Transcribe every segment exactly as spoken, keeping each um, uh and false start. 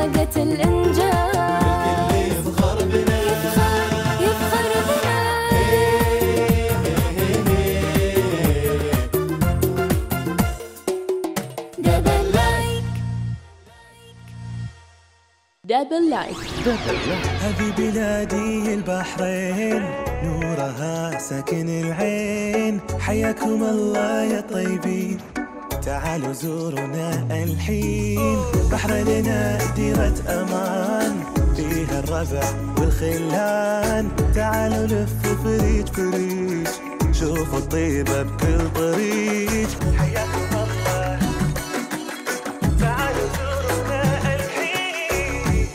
طاقة الإنجاز، والكل يفخر بنا يفخر بنا. دبل لايك دبل لايك. هذه بلادي البحرين، نورها ساكن العين، حياكم الله يا طيبين، تعالوا زورونا الحين. بحريننا ديرة أمان، فيها الربع والخلان، تعالوا لفوا فريج فريج، شوفوا الطيبة بكل طريق. حياكم الله، تعالوا زورونا الحين.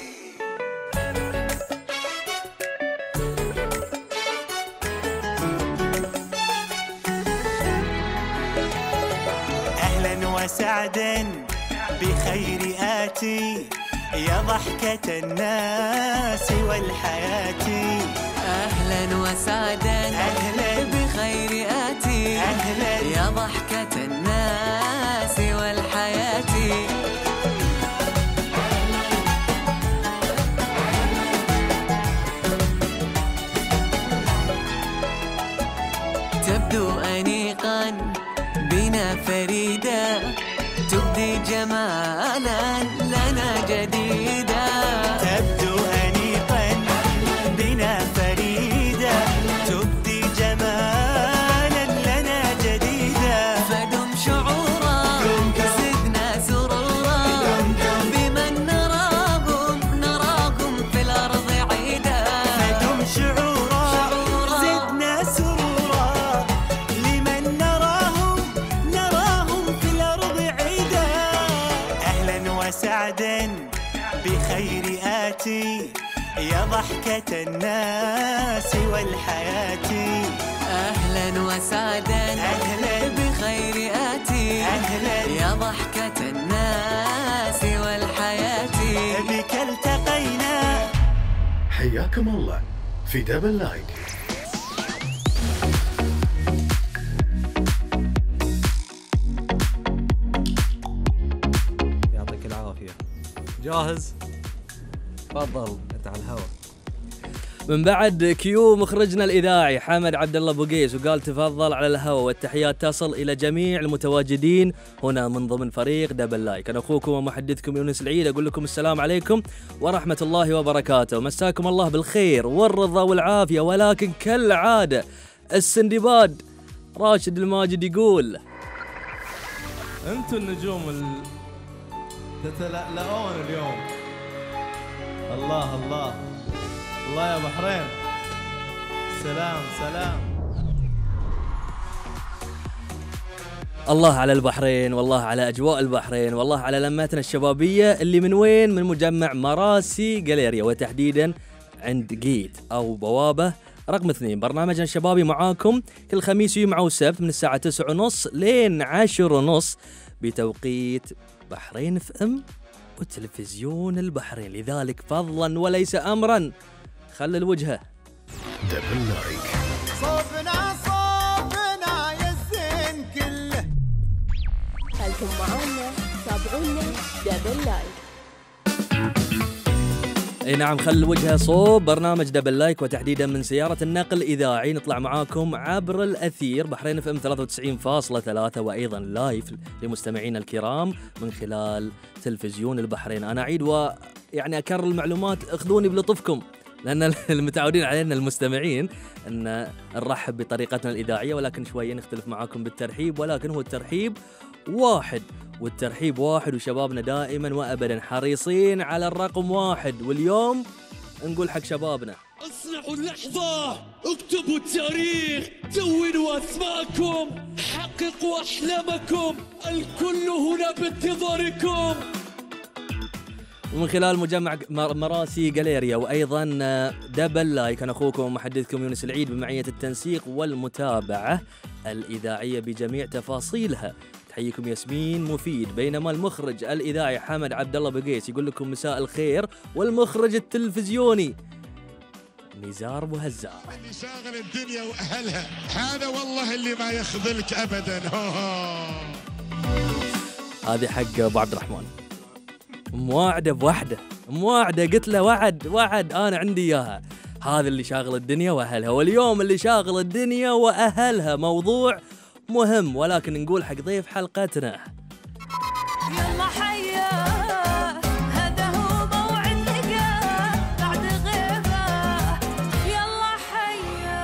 أهلا وسعدا بخير آتي، يا ضحكة الناس والحياة. أهلا وسعدا أهلا بخير آتي، أهلا يا ضحكة الناس والحياة. تبدو أنيقا بنا فريدة، تبدي جمالا لنا جديدا. تبدو أنيقا بنا فريدة، تبدي جمالا لنا جديدة. فدم شعورا زدنا سرورا، بمن نراهم نراهم في الأرض عيدا. فدم شعورا زدنا سرورا، لمن نراهم نراهم في الأرض عيدا. أهلا وسعدا بخير آتي، يا ضحكة الناس والحياة. أهلا وسعدا أهلا بخير آتي، أهلا يا ضحكة الناس والحياة. بك التقينا. حياكم الله في دبل لايك. يعطيك العافية. جاهز؟ تفضل انت على الهواء. من بعد كيو مخرجنا الإذاعي حمد عبد الله بوقيس، وقال تفضل على الهواء، والتحيات تصل إلى جميع المتواجدين هنا من ضمن فريق دبل لايك. أنا أخوكم ومحدثكم يونس العيد، أقول لكم السلام عليكم ورحمة الله وبركاته. مساكم الله بالخير والرضا والعافية. ولكن كالعادة السندباد راشد الماجد يقول: انتوا النجوم ال... تتلألؤون اليوم. الله الله الله يا بحرين، سلام سلام. الله على البحرين، والله على أجواء البحرين، والله على لماتنا الشبابية اللي من وين؟ من مجمع مراسي جاليريا، وتحديدا عند جيت أو بوابة رقم اثنين. برنامجنا الشبابي معاكم كل خميس وجمعة وسبت من الساعة تسعة ونص لين عشر ونص بتوقيت بحرين اف ام وتلفزيون البحرين. لذلك فضلا وليس أمرا خلي الوجهة دبل لايك. صوبنا صوبنا يا الزين كله. خلكم معانا، تابعونا دبل لايك. اي نعم، خل الوجهة صوب برنامج دبل لايك، وتحديدا من سيارة النقل الإذاعي. نطلع معاكم عبر الأثير بحرين اف ام ثلاثة وتسعين فاصلة ثلاثة، وأيضا لايف لمستمعينا الكرام من خلال تلفزيون البحرين. أنا أعيد ويعني أكرر المعلومات، اخذوني بلطفكم، لأن المتعودين علينا المستمعين أن نرحب بطريقتنا الإذاعية، ولكن شوية نختلف معاكم بالترحيب، ولكن هو الترحيب واحد، والترحيب واحد، وشبابنا دائما وأبدا حريصين على الرقم واحد. واليوم نقول حق شبابنا: اصنعوا اللحظة، اكتبوا التاريخ، دونوا أسماءكم، حققوا أحلامكم، الكل هنا بانتظاركم. ومن خلال مجمع مراسي جاليريا وأيضا دبل لايك، أنا أخوكم ومحدثكم يونس العيد بمعية التنسيق والمتابعة الإذاعية بجميع تفاصيلها. تحييكم ياسمين مفيد، بينما المخرج الإذاعي حمد عبد الله بوقيس يقول لكم مساء الخير، والمخرج التلفزيوني نزار ابو هزار. اللي شاغل الدنيا واهلها، هذا والله اللي ما يخذلك ابدا. هذه حق ابو عبد الرحمن، مواعده بوحده مواعده، قلت له وعد وعد انا عندي اياها. هذا اللي شاغل الدنيا واهلها، واليوم اللي شاغل الدنيا واهلها موضوع مهم، ولكن نقول حق ضيف حلقتنا يلا حيا هذا هو موعد لقاء بعد غيبة. يلا حيا.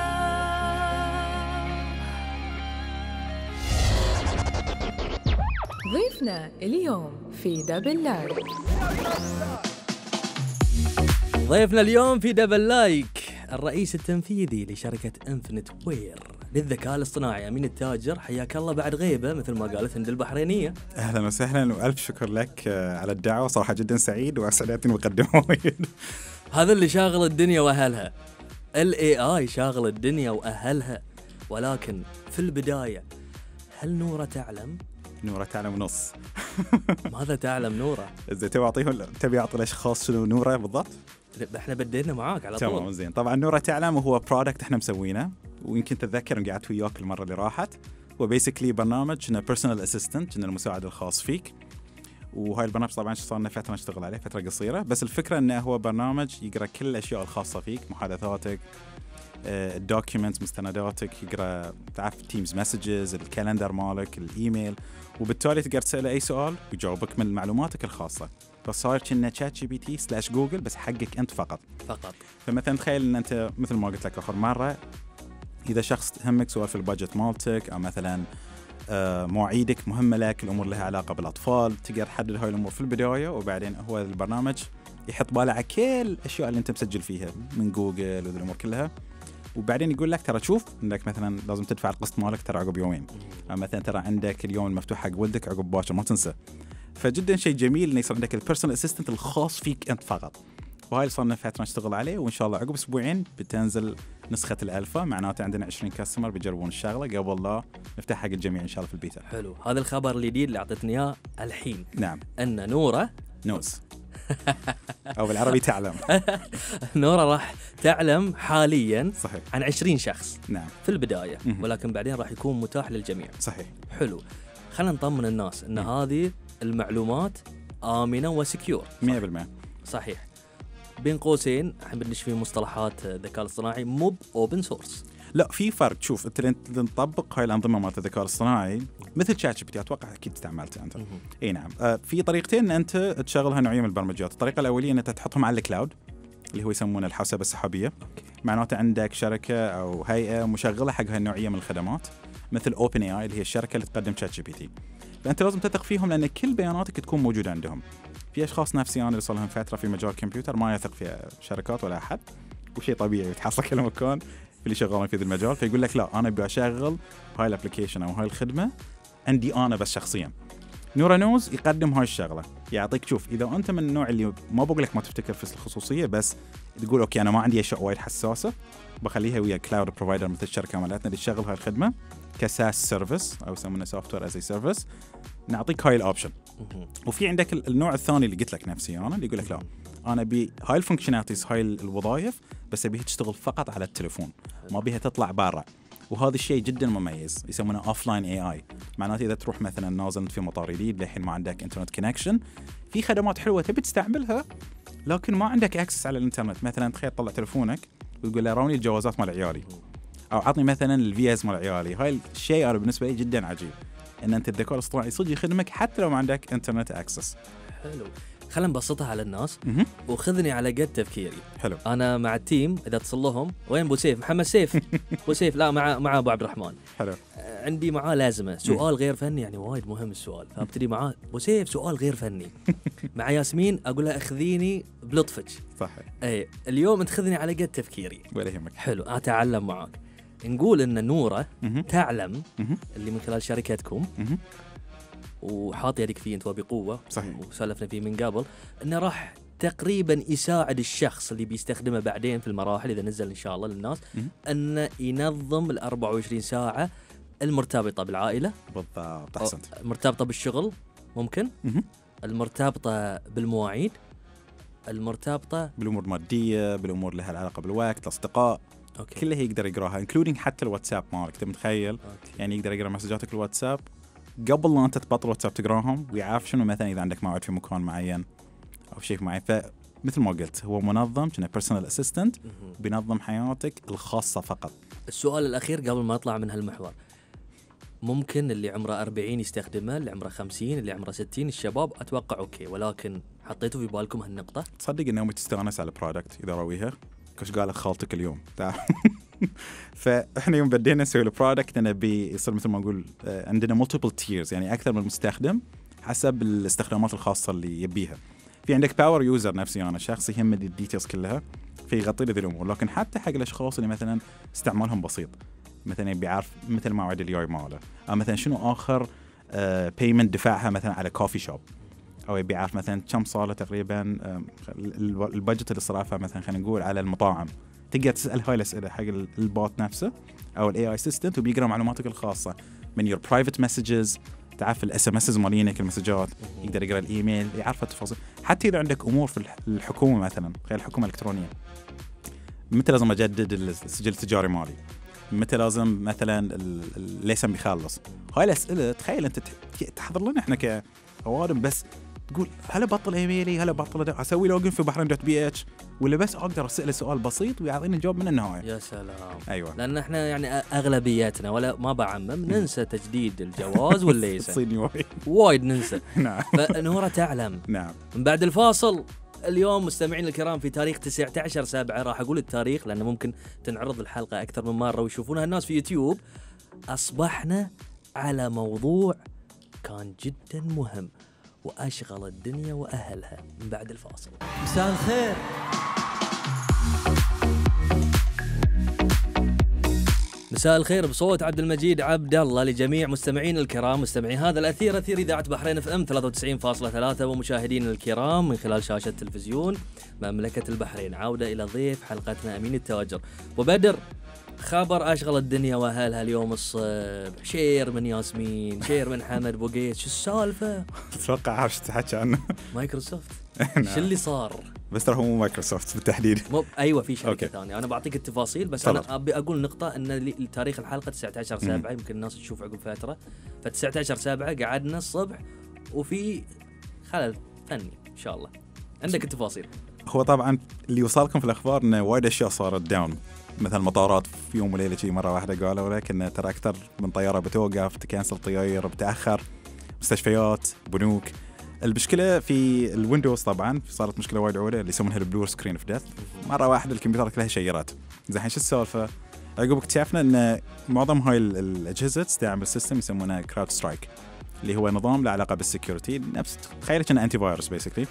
ضيفنا اليوم في دبل لايك. ضيفنا اليوم في دبل لايك الرئيس التنفيذي لشركة انفنت وير للذكاء الاصطناعي، أمين التاجر. حياك الله بعد غيبة مثل ما قالت هند البحرينيه. اهلا وسهلا والف شكر لك على الدعوه، صراحه جدا سعيد واسعدتني مقدمه. هذا اللي شاغل الدنيا واهلها، الاي اي شاغل الدنيا واهلها، ولكن في البدايه هل نورة تعلم؟ نورة تعلم نص. ماذا تعلم نورة؟ إذا تبي أعطيهم تبي أعطي الأشخاص شنو نورة بالضبط؟ احنا بدينا معاك على طول. تمام زين. طبعا نورة تعلم هو برودكت احنا مسوينه، ويمكن تتذكر ان قعدت وياك المرة اللي راحت. هو بيسكلي برنامج كنا بيرسونال اسيستنت، كنا المساعد الخاص فيك. وهاي البرنامج طبعا صار لنا فترة نشتغل عليه، فترة قصيرة، بس الفكرة انه هو برنامج يقرأ كل الأشياء الخاصة فيك، محادثاتك، الدوكيومنتس، مستنداتك، يقرأ تعرف تيمز مسجز، الكالندر مالك، الإيميل، وبالتالي تقدر تسأله أي سؤال ويجاوبك من معلوماتك الخاصة. فصار كنا شات جي بي تي سلاش جوجل بس حقك أنت فقط. فقط. فمثلا تخيل أن أنت مثل ما قلت لك آخر مرة، إذا شخص تهمك سوالف البادجت مالتك، أو مثلا آه مواعيدك مهمة لك، الأمور لها علاقة بالأطفال، تقدر تحدد هاي الأمور في البداية، وبعدين هو البرنامج يحط باله على كل الأشياء اللي أنت مسجل فيها من جوجل وذي الأمور كلها، وبعدين يقول لك ترى شوف انك مثلا لازم تدفع القسط مالك ترى عقب يومين، او مثلا ترى عندك اليوم المفتوح حق ولدك عقب باكر ما تنسى. فجدا شيء جميل انه يصير عندك البيرسونال اسيستنت الخاص فيك انت فقط. وهاي اللي صار لنا فتره نشتغل عليه، وان شاء الله عقب اسبوعين بتنزل نسخه الالفا، معناته عندنا عشرين كاستمر بيجربون الشغله قبل لا نفتح حق الجميع ان شاء الله في البيتا. حلو، هذا الخبر الجديد اللي اعطتني اياه الحين. نعم. ان نوره نوز او بالعربي تعلم. نورة راح تعلم حاليا صحيح عن عشرين شخص. نعم. في البداية، م- ولكن بعدين راح يكون متاح للجميع. صحيح. حلو، خلينا نطمن الناس ان م- هذه المعلومات آمنة وسكيور. مية بالمية. صحيح. بين قوسين احنا بندش في مصطلحات الذكاء الاصطناعي، مو اوبن سورس. لا، في فرق. شوف انت نطبق هاي الانظمه مالت الذكاء الاصطناعي مثل شات جي بي تي، اتوقع اكيد استعملته انت. اي نعم. آه في طريقتين ان انت تشغلها نوعيه من البرمجيات. الطريقه الاوليه ان انت تحطهم على الكلاود اللي هو يسمونه الحوسبه السحابيه. معناته عندك شركه او هيئه مشغله حق هاي النوعيه من الخدمات، مثل اوبن اي اي اللي هي الشركه اللي تقدم شات جي بي تي. فانت لازم تثق فيهم لان كل بياناتك تكون موجوده عندهم. في اشخاص نفسي انا اللي صار لهم فتره في مجال الكمبيوتر ما يثق في شركات ولا احد، وشيء طبيعي يتحصل كل مكان اللي شغالين في ذا المجال، فيقول لك لا انا ابي اشغل هاي الابلكيشن او هاي الخدمه عندي انا بس شخصيا. نورا نوز يقدم هاي الشغله، يعطيك شوف اذا انت من النوع اللي ما بقول لك ما تفتكر في الخصوصيه، بس تقول اوكي انا ما عندي اشياء وايد حساسه، بخليها ويا كلاود بروفايدر مثل الشركه مالتنا اللي تشغل هاي الخدمه كساس سيرفيس او يسمونه سوفت وير از سيرفيس، نعطيك هاي الاوبشن. وفي عندك النوع الثاني اللي قلت لك نفسي انا اللي يقول لك لا انا ابي هاي الفانكشناليتيز هاي الوظائف بس ابيها تشتغل فقط على التليفون، ما بيها تطلع برا. وهذا الشيء جدا مميز، يسمونه اوف لاين اي اي. معناته اذا تروح مثلا نازل في مطار جديد للحين ما عندك انترنت كونكشن، في خدمات حلوه تبي تستعملها لكن ما عندك اكسس على الانترنت. مثلا تخيل طلع تليفونك وتقول له راوني الجوازات مال عيالي، او عطني مثلا الفيز مال عيالي. هاي الشيء انا بالنسبه لي جدا عجيب، ان انت الذكاء الاصطناعي صدق يخدمك حتى لو ما عندك انترنت اكسس. حلو، خلينا نبسطها على الناس وخذني على قد تفكيري. حلو. انا مع التيم اذا اتصل لهم وين ابو سيف؟ محمد سيف. ابو سيف لا مع مع ابو عبد الرحمن. حلو. عندي معاه لازمه سؤال غير فني، يعني وايد مهم السؤال، فابتدي معاه ابو سيف سؤال غير فني. مع ياسمين اقول لها اخذيني بلطفك. صحيح. اي اليوم انت خذني على قد تفكيري. ولا يهمك. حلو، اتعلم معاك. نقول ان نوره تعلم اللي من خلال شركتكم وحاط يدك فيه انت وبقوه. صحيح. وسولفنا فيه من قبل انه راح تقريبا يساعد الشخص اللي بيستخدمه بعدين في المراحل اذا نزل ان شاء الله للناس انه ينظم ال أربعة وعشرين ساعه المرتبطه بالعائله. بالضبط، احسنت. المرتبطه بالشغل ممكن، المرتبطه بالمواعيد، المرتبطه بالامور الماديه، بالامور لها علاقه بالوقت، الاصدقاء. أوكي. كلها يقدر يقراها انكلودينج حتى الواتساب مالك. انت متخيل؟ أوكي. يعني يقدر يقرا مسجاتك الواتساب قبل لا انت تبطل واتساب تقراهم، ويعرف شنو مثلا اذا عندك موعد في مكان معين او شيء معين. مثل ما قلت هو منظم كنا بيرسونال اسيستنت بينظم حياتك الخاصه فقط. السؤال الاخير قبل ما اطلع من هالمحور، ممكن اللي عمره أربعين يستخدمه، اللي عمره خمسين، اللي عمره ستين، الشباب اتوقع اوكي، ولكن حطيتوا في بالكم هالنقطه؟ تصدق انه تستانس على البرودكت اذا رويها كش قال خالتك اليوم فاحنا يوم بدينا نسوي البرودكت انا بيصير مثل ما نقول عندنا مالتيبل تيرز، يعني اكثر من مستخدم حسب الاستخدامات الخاصه اللي يبيها. في عندك باور يوزر نفسي انا شخص يهمني الديتيلز كلها في يغطي لي ذي الامور، لكن حتى حق الاشخاص اللي مثلا استعمالهم بسيط مثلا يبي يعرف مثل موعد اليوم ماله، او مثلا شنو اخر بيمنت دفعها مثلا على كوفي شوب، او يبي يعرف مثلا كم صار له تقريبا البادجت اللي صرفها مثلا خلينا نقول على المطاعم. تقدر تسال هاي الاسئله حق البوت نفسه او الاي اي اسيستنت وبيقرا معلوماتك الخاصه من يور برايفت مسجز، تعرف الاس ام اس مالينك المسجات، يقدر يقرا الايميل، يعرف التفاصيل. حتى اذا عندك امور في الحكومه مثلا غير الحكومه الالكترونيه، متى لازم اجدد السجل التجاري مالي، متى لازم مثلا الليسن بيخلص، هاي الاسئله تخيل انت تحضر لنا احنا كأوادم بس تقول هل ابطل ايميلي، هل ابطل اسوي لوجن في بحرين دوت بي اتش، ولا بس اقدر اساله سؤال بسيط ويعطيني جواب من النهايه. يا سلام. ايوه لان احنا يعني اغلبياتنا ولا ما بعمم ننسى تجديد الجواز والليسن صيني وايد وايد ننسى. نعم. فنورة تعلم. نعم. من بعد الفاصل اليوم مستمعين الكرام في تاريخ تسعة عشر سبعة، راح اقول التاريخ لانه ممكن تنعرض الحلقه اكثر من مره ويشوفونها الناس في يوتيوب. اصبحنا على موضوع كان جدا مهم واشغل الدنيا واهلها. من بعد الفاصل. مساء الخير. مساء الخير بصوت عبد المجيد عبد الله لجميع مستمعين الكرام، مستمعي هذا الاثير، اثير اذاعه بحرين اف ام ثلاثة وتسعين فاصلة ثلاثة، ومشاهدين الكرام من خلال شاشه تلفزيون مملكه البحرين. عوده الى ضيف حلقتنا امين التاجر وبدر. خبر اشغل الدنيا واهلها اليوم الصبح، شير من ياسمين، شير من حمد بوقيت. شو السالفه؟ تتوقع عارف تحكي عنه؟ مايكروسوفت. شو اللي صار؟ بس ترى هو مو مايكروسوفت بالتحديد. مو ايوه في شركه ثانيه، انا بعطيك التفاصيل بس طلع. انا ابي اقول نقطه ان تاريخ الحلقه تسعة عشر سبعة، يمكن الناس تشوف عقب فتره، ف تسعة عشر سبعة قعدنا الصبح وفي خلل فني ان شاء الله. عندك التفاصيل. هو طبعا اللي وصلكم في الاخبار انه وايد اشياء صارت داون، مثل مطارات في يوم وليله شيء مره واحده قالوا لك ان ترى اكثر من طياره بتوقف، تكنسل طيار بتاخر، مستشفيات، بنوك. المشكله في الويندوز طبعا صارت مشكله وايد عوده اللي يسمونها البلور سكرين اوف ديث، مره واحده الكمبيوتر كلها شيرات. زين شو السالفه؟ عقب اكتشفنا ان معظم هاي الاجهزه تستعمل سيستم يسمونه كراود سترايك، اللي هو نظام له علاقه بالسكيورتي، نفس تخيل كأنه انتي فايروس بيسكلي.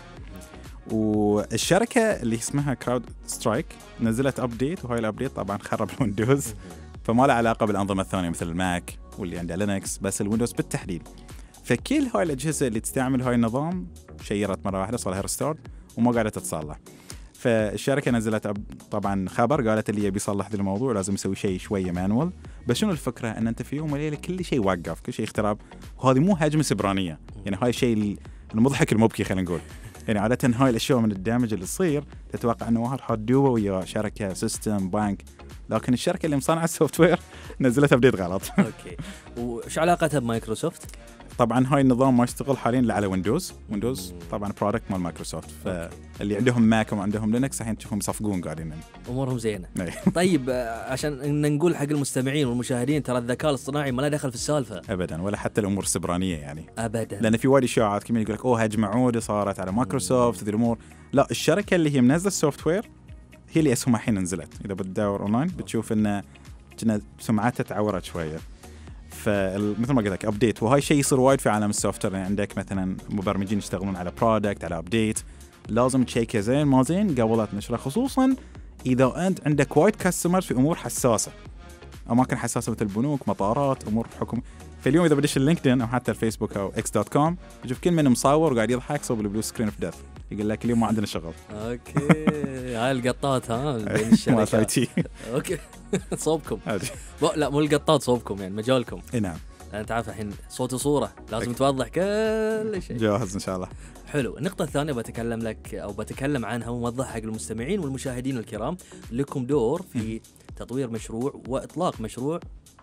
والشركه اللي اسمها كراود سترايك نزلت ابديت، وهاي الابديت طبعا خرب الويندوز، فما له علاقه بالانظمه الثانيه مثل الماك واللي عنده لينكس، بس الويندوز بالتحديد. فكل هاي الاجهزه اللي تستعمل هاي النظام شيرت مره واحده، صار لها ريستورد وما قاعده تتصلح. فالشركه نزلت طبعا خبر قالت اللي يبي يصلح ذا الموضوع لازم يسوي شيء شويه مانوال. بس شنو الفكره؟ ان انت في يوم وليله كل شيء وقف، كل شيء اختراب، وهذه مو هجمه سبرانيه، يعني هاي الشيء المضحك المبكي خلينا نقول. يعني عاده هاي الاشياء من الدامج اللي تصير تتوقع انه واحد حاط دوه ويا شركه سيستم بانك، لكن الشركه اللي مصنعه السوفت وير نزلت ابديت غلط. اوكي. وش علاقتها بمايكروسوفت؟ طبعا هاي النظام ما يشتغل حاليا الا على ويندوز، ويندوز طبعا برودكت مال مايكروسوفت، فاللي عندهم ماك وعندهم لينكس الحين تشوفهم يصفقون قاعدين امورهم زينه. طيب عشان نقول حق المستمعين والمشاهدين ترى الذكاء الاصطناعي ما له دخل في السالفه ابدا، ولا حتى الامور السبرانيه يعني ابدا، لان في وايد اشاعات كمان يقول لك اوه هجمه عوده صارت على مايكروسوفت ذي الامور. لا، الشركه اللي هي منزله السوفت وير هي اللي اسهمها الحين نزلت. اذا بتدور اونلاين بتشوف ان سمعتها تعورت شويه، فمثل ما قلت لك ابديت. وهاي شيء يصير وايد في عالم السوفت وير، يعني عندك مثلا مبرمجين يشتغلون على برودكت على ابديت، لازم تشيكه زين ما زين قبل لا تنشره، خصوصا اذا انت عندك وايد كاستمر في امور حساسه، اماكن حساسه مثل البنوك، مطارات، امور حكم. فاليوم اذا بدش اللينكدين او حتى الفيسبوك او اكس دوت كوم بتشوف كل من مصور وقاعد يضحك صوب البلو سكرين اوف ديث، يقول لك اليوم ما عندنا شغل. اوكي. هاي القطات ها بين الشركات. اوكي. صوبكم. لا مو القطات، صوبكم يعني مجالكم. اي نعم. انت عارف الحين صوت وصوره لازم توضح كل شيء. جاهز ان شاء الله. حلو. النقطة الثانية بتكلم لك أو بتكلم عنها ووضح حق المستمعين والمشاهدين الكرام. لكم دور في تطوير مشروع وإطلاق مشروع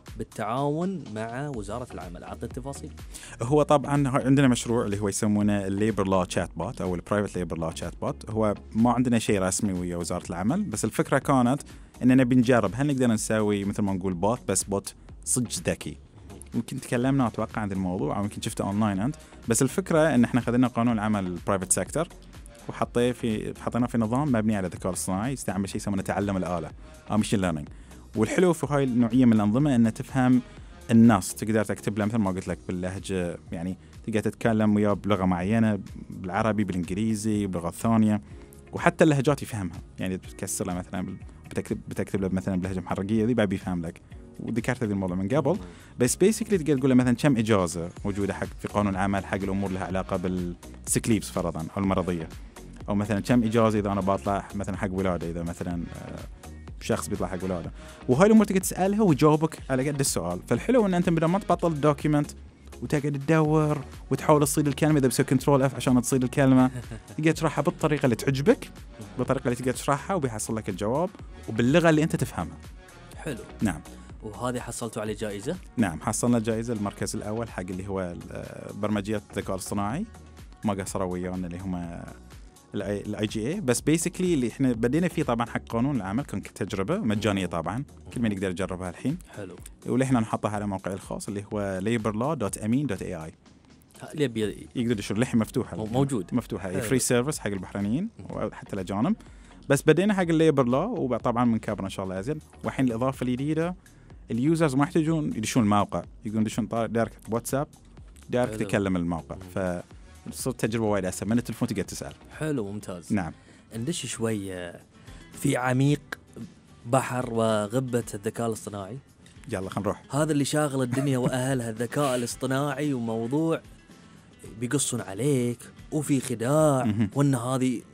بالتعاون مع وزاره العمل. اعطنا التفاصيل. هو طبعا عندنا مشروع اللي هو يسمونه الليبر لا شات بوت او البرايفت ليبر لا شات بوت. هو ما عندنا شيء رسمي ويا وزاره العمل، بس الفكره كانت اننا بنجرب هل نقدر نسوي مثل ما نقول بوت، بس بوت صدق ذكي. يمكن تكلمنا اتوقع عن الموضوع او يمكن شفته اونلاين انت، بس الفكره ان احنا خذينا قانون العمل البرايفت سيكتور وحطيه في حطيناه في نظام مبني على الذكاء الاصطناعي يستعمل شيء يسمونه تعلم الاله او ماشين ليرنينج. والحلو في هاي النوعيه من الانظمه انها تفهم النص، تقدر تكتب له مثل ما قلت لك باللهجه، يعني تقدر تتكلم وياه بلغه معينه، بالعربي، بالانجليزي، بلغه ثانيه، وحتى اللهجات يفهمها. يعني بتكسر له مثلا بتكتب بتكتب له مثلا بلهجه محرقيه ذي بعد بيفهم لك. وذكرت هذه الموضوع من قبل، بس بيسكلي تقدر تقول له مثلا كم اجازه موجوده حق في قانون العمل حق الامور لها علاقه بالسكليبس فرضا او المرضيه، او مثلا كم اجازه اذا انا بطلع مثلا حق ولاده، اذا مثلا شخص بيطلع حق ولاده. وهاي الامور تقدر تسالها ويجاوبك على قد السؤال. فالحلو ان انت بدل ما تبطل الدوكيمنت وتقعد تدور وتحاول تصيد الكلمه، اذا بسوي كنترول اف عشان تصيد الكلمه، تقدر تشرحها بالطريقه اللي تعجبك، بالطريقه اللي تقدر تشرحها، وبيحصل لك الجواب وباللغه اللي انت تفهمها. حلو. نعم. وهذه حصلتوا عليه جائزه؟ نعم، حصلنا جائزه المركز الاول حق اللي هو برمجيات الذكاء الاصطناعي، ما قصروا ويانا اللي هم الاي جي اي. بس بيسكلي اللي احنا بدينا فيه طبعا حق قانون العمل كان كتجربه مجانيه طبعا، كل من يقدر يجربها الحين. حلو. واللي احنا نحطها على موقعي الخاص اللي هو ليبر لا دوت امين دوت اي اي. اللي يبي يقدر يشوف لحين مفتوحه موجود مفتوحه فري سيرفيس حق البحرينيين وحتى الاجانب. بس بدينا حق الليبر لا، وطبعا من كبر ان شاء الله ازين. والحين الاضافه الجديده اليوزرز ما يحتاجون يدشون الموقع، يقدرون يدشون دايركت واتساب دايركت يكلم الموقع، فصرت تجربه وايد اسهل من التلفون تقدر تسال. حلو ممتاز. نعم. ندش شوي في عميق بحر وغبه الذكاء الاصطناعي. يلا خلينا نروح. هذا اللي شاغل الدنيا واهلها الذكاء الاصطناعي، وموضوع بيقصون عليك وفي خداع، وان هذه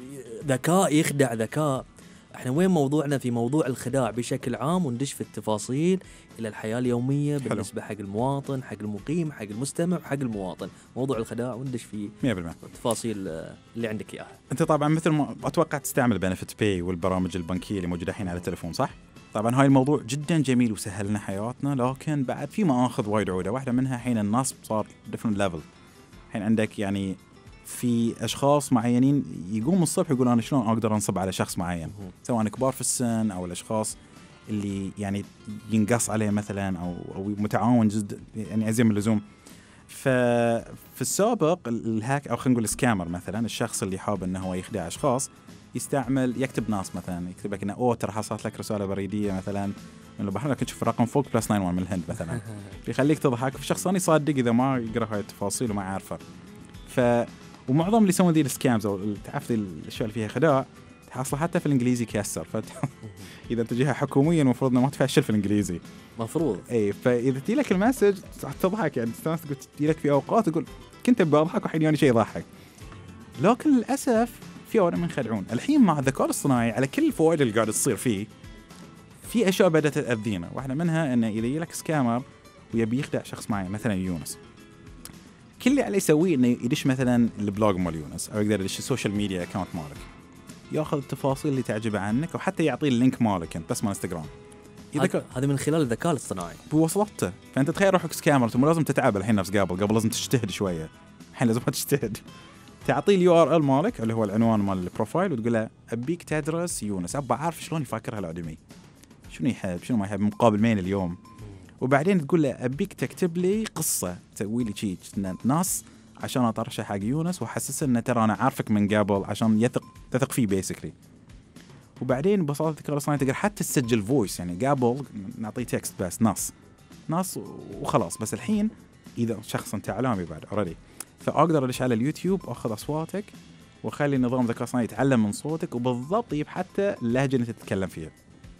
ذكاء يخدع ذكاء. احنا وين موضوعنا في موضوع الخداع بشكل عام، وندش في التفاصيل الى الحياه اليوميه بالنسبه حق المواطن، حق المقيم، حق المستمع، حق المواطن. موضوع الخداع وندش في مية بالمية التفاصيل اللي عندك اياها. انت طبعا مثل ما اتوقع تستعمل بنفيت باي والبرامج البنكيه اللي موجوده الحين على التليفون، صح؟ طبعا هاي الموضوع جدا جميل وسهل لنا حياتنا، لكن بعد في مآخذ وايد عوده. واحده منها حين النصب صار ديفرنت ليفل. الحين عندك يعني في اشخاص معينين يقوم الصبح يقول انا شلون اقدر انصب على شخص معين، سواء كبار في السن او الاشخاص اللي يعني ينقص عليه مثلا او او متعاون جد يعني ازين من اللزوم. ففي السابق الهاك او خلينا نقول السكامر مثلا، الشخص اللي حاب انه هو يخدع اشخاص، يستعمل يكتب ناس مثلا، يكتب لك انه اوه ترى حصلت لك رساله بريديه مثلا من البحر، لكن تشوف الرقم فوق بلس تسعة واحد من الهند مثلا، بيخليك تضحك. في شخص ثاني يصدق اذا ما يقرا هاي التفاصيل وما يعرفها. ف ومعظم اللي يسوون ذي السكامز او تعرف الاشياء اللي فيها خداع تحصل حتى في الانجليزي كسر. ف اذا انت جهه حكوميه المفروض انه ما تفشل في الانجليزي مفروض. اي فاذا تجي لك المسج تضحك، يعني تستانس تقول تجي لك في اوقات تقول كنت بضحك وحين يعني شيء يضحك، لكن للاسف في اوقات من خدعون. الحين مع الذكاء الاصطناعي على كل الفوائد اللي قاعد تصير فيه، في اشياء بدات تاذينا. واحده منها انه اذا يجي لك سكامر ويبي يخدع شخص معين مثلا يونس، كل اللي عليه يسويه انه يدش مثلا البلوج مال يونس او يقدر يدش السوشيال ميديا اكونت مالك، ياخذ التفاصيل اللي تعجبه عنك، او حتى يعطيه اللينك مالك انت بس مال انستغرام. هذا هذا من خلال الذكاء الاصطناعي بوصلته. فانت تخيل روحك سكامر، مو لازم تتعب الحين نفس قبل قبل لازم تجتهد شويه، الحين لازم تجتهد. تعطيه اليو ار ال مالك اللي هو العنوان مال البروفايل، وتقول له ابيك تدرس يونس، ابى اعرف شلون يفكر هالادمي، شنو يحب شنو ما يحب، مقابل مين اليوم. وبعدين تقول له ابيك تكتب لي قصه، تسوي لي شيء نص عشان اطرشه حق يونس واحسسه انه ترى انا عارفك من قبل، عشان يثق تثق فيه بيسكلي. وبعدين ببساطه الذكاء الاصطناعي تقدر حتى تسجل فويس، يعني قبل نعطيه تكست بس نص نص وخلاص. بس الحين اذا شخص انت اعلامي بعد اوريدي، فاقدر ادش على اليوتيوب اخذ اصواتك واخلي نظام الذكاء الاصطناعي يتعلم من صوتك، وبالضبط يجيب حتى اللهجه اللي تتكلم فيها.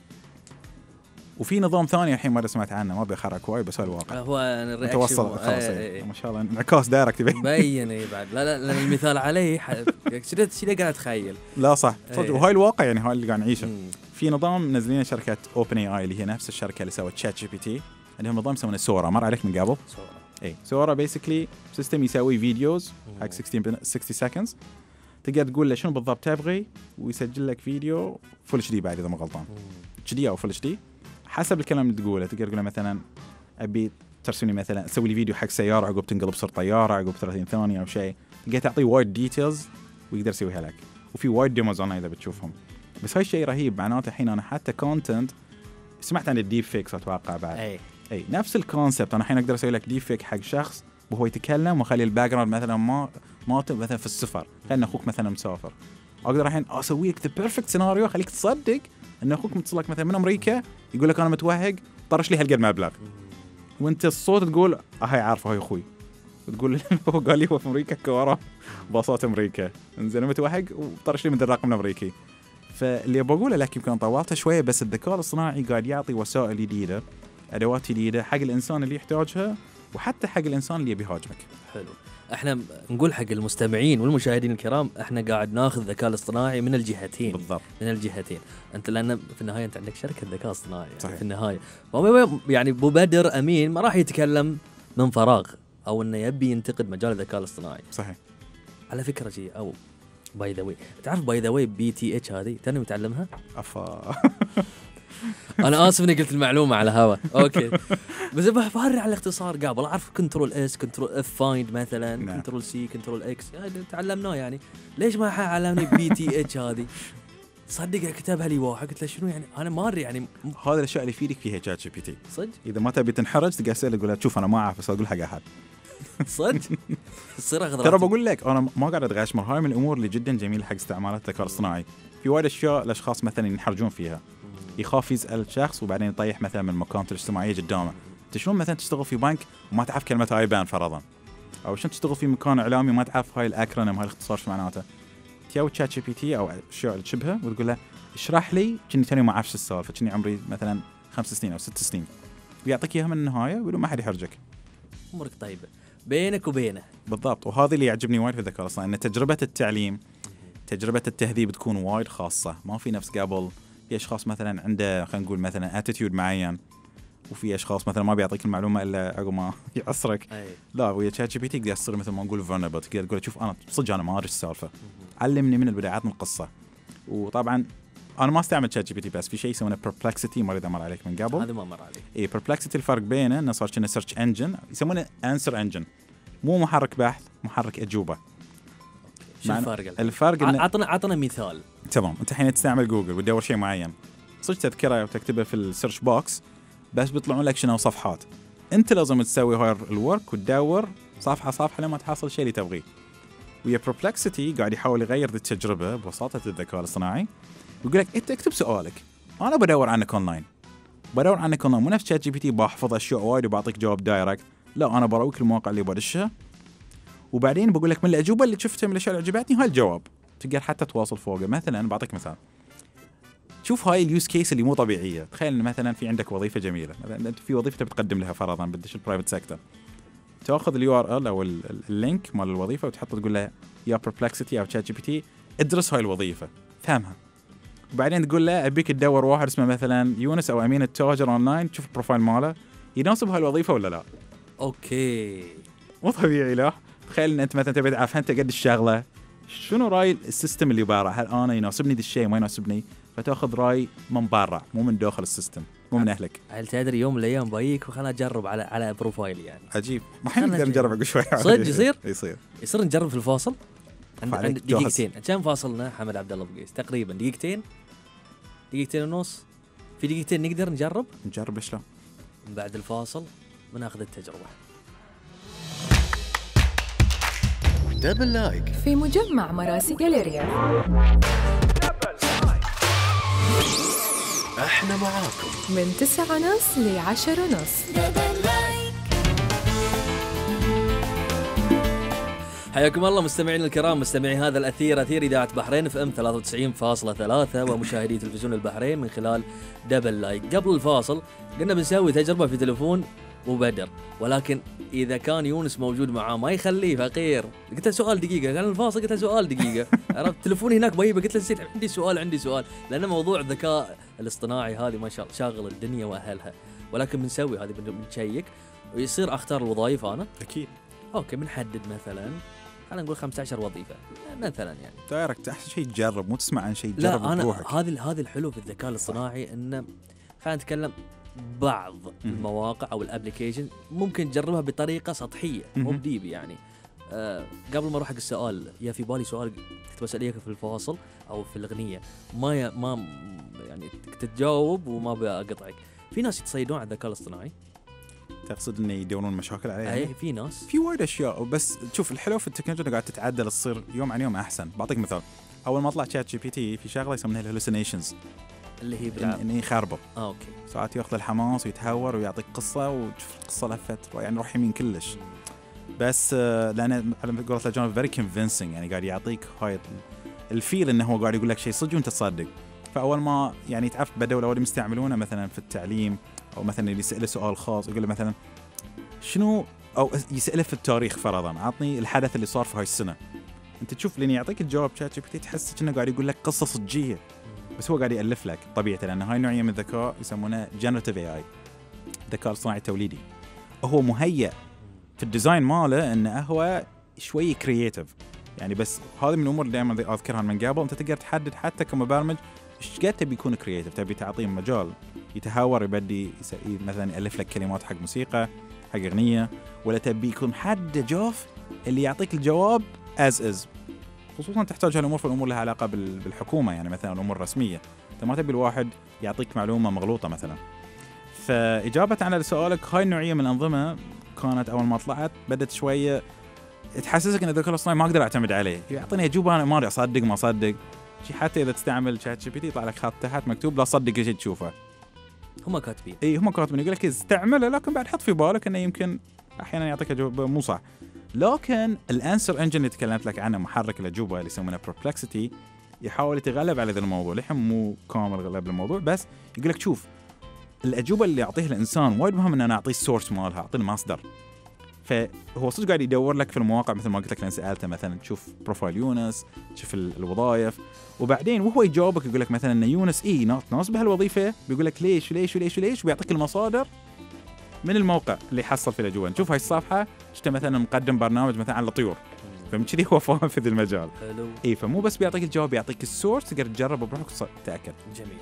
وفي نظام ثاني الحين ما سمعت عنه، ما بيخرك وايد بس هو الواقع. هو الرياكشن توصل خلاص ايه. ما شاء الله انعكاس دايركت يبين. بين اي بعد لا لا لان المثال عليه شدت شي قاعد اتخيل. لا صح صدق، وهاي الواقع يعني هاي اللي قاعد نعيشه. في نظام منزلين شركه اوبن اي اي اللي هي نفس الشركه اللي سوت شات جي بي تي، عندهم نظام يسمونه سورا، مر عليك من قبل؟ سورا اي سورا بيسكلي سيستم يسوي فيديوز حق ستين سكندز، تقدر تقول له شنو بالضبط تبغي ويسجل لك فيديو فول اتش دي بعد اذا ما غلطان، اتش دي او فول اتش دي حسب الكلام اللي تقوله تقدر تقول له مثلا ابي ترسم لي مثلا تسوي لي فيديو حق سياره عقب تنقلب صر طياره عقب ثلاثين ثانيه او شيء، تقدر تعطيه وايد ديتيلز ويقدر يسويها لك. وفي وايد ديموز انا اذا بتشوفهم. بس هاي الشيء رهيب، معناته الحين انا حتى كونتنت سمعت عن الديب فيكس اتوقع بعد. اي اي نفس الكونسبت، انا الحين اقدر اسوي لك ديب فيك حق شخص وهو يتكلم واخلي الباك جراوند مثلا ما ماته مثلا في السفر، خلينا اخوك مثلا مسافر، اقدر الحين اسوي لك ذا بيرفكت سيناريو اخليك تصدق ان اخوك متصل لك مثلا من امريكا يقول لك انا متوهق طرش لي هالقد مبلغ، وانت الصوت تقول اه هاي عارفه هاي اخوي، وتقول هو قال لي هو في امريكا كوره باصات امريكا، انزين متوهق وطرش لي من الرقم الامريكي. فاللي بقوله لك يمكن طولته شويه، بس الذكاء الصناعي قاعد يعطي وسائل جديده، ادوات جديده حق الانسان اللي يحتاجها وحتى حق الانسان اللي يبي يهاجمك. حلو. احنا نقول حق المستمعين والمشاهدين الكرام احنا قاعد ناخذ الذكاء الاصطناعي من الجهتين. بالضبط. من الجهتين. انت لان في النهايه انت عندك شركه ذكاء اصطناعي يعني صحيح. في النهايه. يعني ابو بدر امين ما راح يتكلم من فراغ او انه يبي ينتقد مجال الذكاء الاصطناعي. صحيح. على فكره شيء او باي ذا واي، تعرف باي ذا واي بي تي اتش هذه توني متعلمها؟ افا انا اسف اني قلت المعلومه على هوا. اوكي بس بفرع على الاختصار قبل اعرف كنترول اس كنترول اف فايند مثلا نعم. كنترول سي كنترول اكس يعني تعلمناه يعني ليش ما علمني بي تي اتش هذه؟ صدق كتبها لي واحد قلت له شنو يعني انا ما ادري يعني هذا الاشياء اللي يفيدك فيها شات جي بي تي. صدق اذا ما تبي تنحرج تقدر تسال تقول له شوف انا ما اعرف بس اقول حق احد. صدق تصير اخذ ترى بقول لك انا ما قاعد اتغشمر، هاي من الامور اللي جدا جميله حق استعمالات الذكاء الاصطناعي. في وايد اشياء الاشخاص مثلا ينحرجون فيها، يخاف يسال شخص وبعدين يطيح مثلا من مكانته الاجتماعيه قدامه. انت شلون مثلا تشتغل في بنك وما تعرف كلمه ايبان فرضا، او شلون تشتغل في مكان اعلامي وما تعرف هاي الاكرونيم هاي الاختصار شو معناته؟ تجاوب شات جي بي تي او اشياء اللي تشبهه وتقول له اشرح لي كني تاني ما اعرف شو السالفه، كني عمري مثلا خمس سنين او ست سنين، ويعطيك اياها من النهايه ويقول ما حد يحرجك. امورك طيبه بينك وبينه. بالضبط. وهذا اللي يعجبني وايد في الذكاء الاصطناعي، ان تجربه التعليم تجربه التهذيب تكون وايد خاصه، ما في نفس قبل. في اشخاص مثلا عنده خلينا نقول مثلا اتيتيود معين، وفي اشخاص مثلا ما بيعطيك المعلومه الا عقب ما يعصرك. أي. لا ويا شات جي بي تي تقدر تصير مثل ما نقول فولنربل، تقدر تقول شوف انا صدق انا ما ادري السالفه، علمني من البدايه عطني القصه. وطبعا انا ما استعمل شات جي بي تي، بس في شيء يسمونه perplexity ما اريد امر عليك من قبل. هذا ما مر عليك. اي perplexity الفرق بينه انه صار كأنه سيرش انجن، يسمونه انسر انجن، مو محرك بحث، محرك اجوبه. شو الفرق؟ الفرق انه عطنا عطنا مثال. تمام. انت الحين تستعمل جوجل وتدور شيء معين، صدق تذكره وتكتبه في السيرش بوكس، بس بيطلعون لك شنو صفحات. انت لازم تسوي هاي الورك وتدور صفحه صفحه لما تحصل شيء اللي تبغيه. ويا perplexity قاعد يحاول يغير التجربه بوساطه الذكاء الاصطناعي، ويقول لك انت اكتب سؤالك، انا بدور عنك اونلاين، بدور عنك اونلاين، مو نفس شات جي بي تي بحفظ اشياء وايد وبعطيك جواب دايركت، لا انا برويك المواقع اللي بدشها، وبعدين بقول لك من الاجوبه اللي شفتها من الاشياء اللي عجبتني هاي الجواب، تقدر حتى تواصل فوقه. مثلا بعطيك مثال، شوف هاي اليوز كيس اللي مو طبيعيه. تخيل ان مثلا في عندك وظيفه جميله، مثلا انت في وظيفه تبي تقدم لها فرضا بدش البرايفت سيكتور، تاخذ اليو ار ال او اللينك مال الوظيفه وتحطه تقول له يا perplexity او شات جي بي تي ادرس هاي الوظيفه فهمها، وبعدين تقول له ابيك تدور واحد اسمه مثلا يونس او امين التاجر اونلاين، تشوف البروفايل ماله يناسب هاي الوظيفه ولا لا. اوكي مو طبيعي. لا تخيل ان انت مثلا تبي تعرف انت قد الشغله، شنو راي السيستم اللي برا، هل انا يناسبني ذا الشيء ما يناسبني، فتاخذ راي من برا مو من داخل السيستم مو من اهلك. هل تدري يوم من الايام بايك وخلنا اجرب على على بروفايلي يعني. عجيب. ما الحين نقدر نجرب عقب شوي. صدق يصير؟ يصير يصير نجرب في الفاصل عند, عليك عند جاهز. دقيقتين. كم فاصلنا حمد عبد الله بقيس؟ تقريبا دقيقتين دقيقتين ونص. في دقيقتين نقدر نجرب نجرب ليش لا. من بعد الفاصل بناخذ التجربه. دبل لايك في مجمع مراسي جاليريا. احنا معاكم من تسعة ونص لعشر ونص. حياكم الله مستمعين الكرام، مستمعي هذا الأثير، أثير إذاعة بحرين اف ام ثلاثة وتسعين فاصلة ثلاثة ومشاهدي تلفزيون البحرين من خلال دبل لايك. قبل الفاصل قلنا بنسوي تجربة في تلفون وبدر، ولكن إذا كان يونس موجود معاه ما يخليه فقير. قلت له سؤال دقيقة، كان الفاصل قلت له سؤال دقيقة. عرفت تلفوني هناك بيبه، قلت له نسيت عندي سؤال عندي سؤال لأن موضوع الذكاء الاصطناعي هذه ما شاء الله شاغل الدنيا وأهلها، ولكن بنسوي هذه بنشيك ويصير أختار الوظائف أنا. أكيد. أوكي بنحدد مثلا خلينا نقول خمسة عشر وظيفة مثلا يعني. دايركت أحسن شيء تجرب، مو تسمع عن شيء لا تجرب أنا بروحك. هذا هذا الحلو في الذكاء الاصطناعي إنه خلينا نتكلم بعض المواقع او الابلكيشن ممكن تجربها بطريقه سطحيه مو مهم. بديب يعني. آه قبل ما اروح حق السؤال، يا في بالي سؤال كنت بسأل اياك في الفاصل او في الاغنيه، ما ي... ما يعني تتجاوب وما بقطعك. في ناس يتصيدون على الذكاء الاصطناعي. تقصد انه يدورون مشاكل عليها؟ اي في ناس، في وايد اشياء. بس تشوف الحلو في التكنولوجيا انها قاعد تتعدل، تصير يوم عن يوم احسن. بعطيك مثال، اول ما طلع شات جي بي تي في شغله يسمونها الهلوسينيشنز، اللي هي إن- بالعاب. انه يخربط. اه اوكي. ساعات ياخذ الحماس ويتهور ويعطيك قصه وتشوف القصه لفت يعني روح يمين كلش. بس آه، لان على قولة الجانب فيري كونفينسنج، يعني قاعد يعطيك هاي الفيل انه هو قاعد يقول لك شيء صدق وانت تصدق. فاول ما يعني تعرف بدوا الاول يستعملونه مثلا في التعليم، او مثلا اللي يساله سؤال خاص يقول له مثلا شنو، او يساله في التاريخ فرضا، عطني الحدث اللي صار في هاي السنه. انت تشوف لين يعطيك الجواب شات جي بي تي تحس انه قاعد يقول لك قصه صجيه، بس هو قاعد يالف لك طبيعته، لان هاي نوعيه من الذكاء يسمونه جنراتيف اي اي، الذكاء الصناعي التوليدي. هو مهيأ في الديزاين ماله انه هو شوي كرييتيف يعني. بس هذه من الامور اللي دائما اذكرها من قبل، انت تقدر تحدد حتى كمبرمج ايش قد تبي يكون كرييتيف. تبي تعطيه مجال يتهور يبدي يس- مثلا يالف لك كلمات حق موسيقى حق اغنيه، ولا تبي يكون حد جوف اللي يعطيك الجواب از از. خصوصا تحتاج هالامور في الامور لها علاقه بال- بالحكومه، يعني مثلا الامور الرسميه، انت ما تبي الواحد يعطيك معلومه مغلوطه مثلا. فاجابه على سؤالك، هاي النوعيه من الانظمه كانت اول ما طلعت بدت شويه تحسسك ان الذكاء الاصطناعي ما اقدر اعتمد عليه، يعطيني اجوبه انا ما ادري اصدق ما اصدق شي. حتى اذا تستعمل شات جي بي تي يطلع لك خط تحت مكتوب لا تصدق شيء تشوفه. هم كاتبين اي هم كاتبين يقول لك استعمله، لكن بعد حط في بالك انه يمكن احيانا يعطيك اجوبه مو صح. لكن الانسر انجن اللي تكلمت لك عنه، محرك الاجوبه اللي يسمونه بربلكسيتي، يحاول يتغلب على ذا الموضوع. لحين مو كامل غلب الموضوع، بس يقول لك شوف الاجوبه اللي يعطيها الانسان وايد مهم ان انا اعطيه السورس مالها، اعطيه المصدر. فهو صدق قاعد يدور لك في المواقع مثل ما قلت لك، لان سالته مثلا تشوف بروفايل يونس، تشوف ال- الوظائف، وبعدين وهو يجاوبك يقول لك مثلا ان يونس اي تناسبه هالوظيفه، بيقول لك ليش وليش وليش وليش، وبيعطيك المصادر من الموقع اللي حصل في الاجوبه. نشوف هاي الصفحه شفت مثلا مقدم برنامج مثلا عن الطيور، فمن كذي هو فاهم في ذا المجال. حلو. اي فمو بس بيعطيك الجواب، بيعطيك السورس تقدر تجربه بروحك وتتاكد. جميل.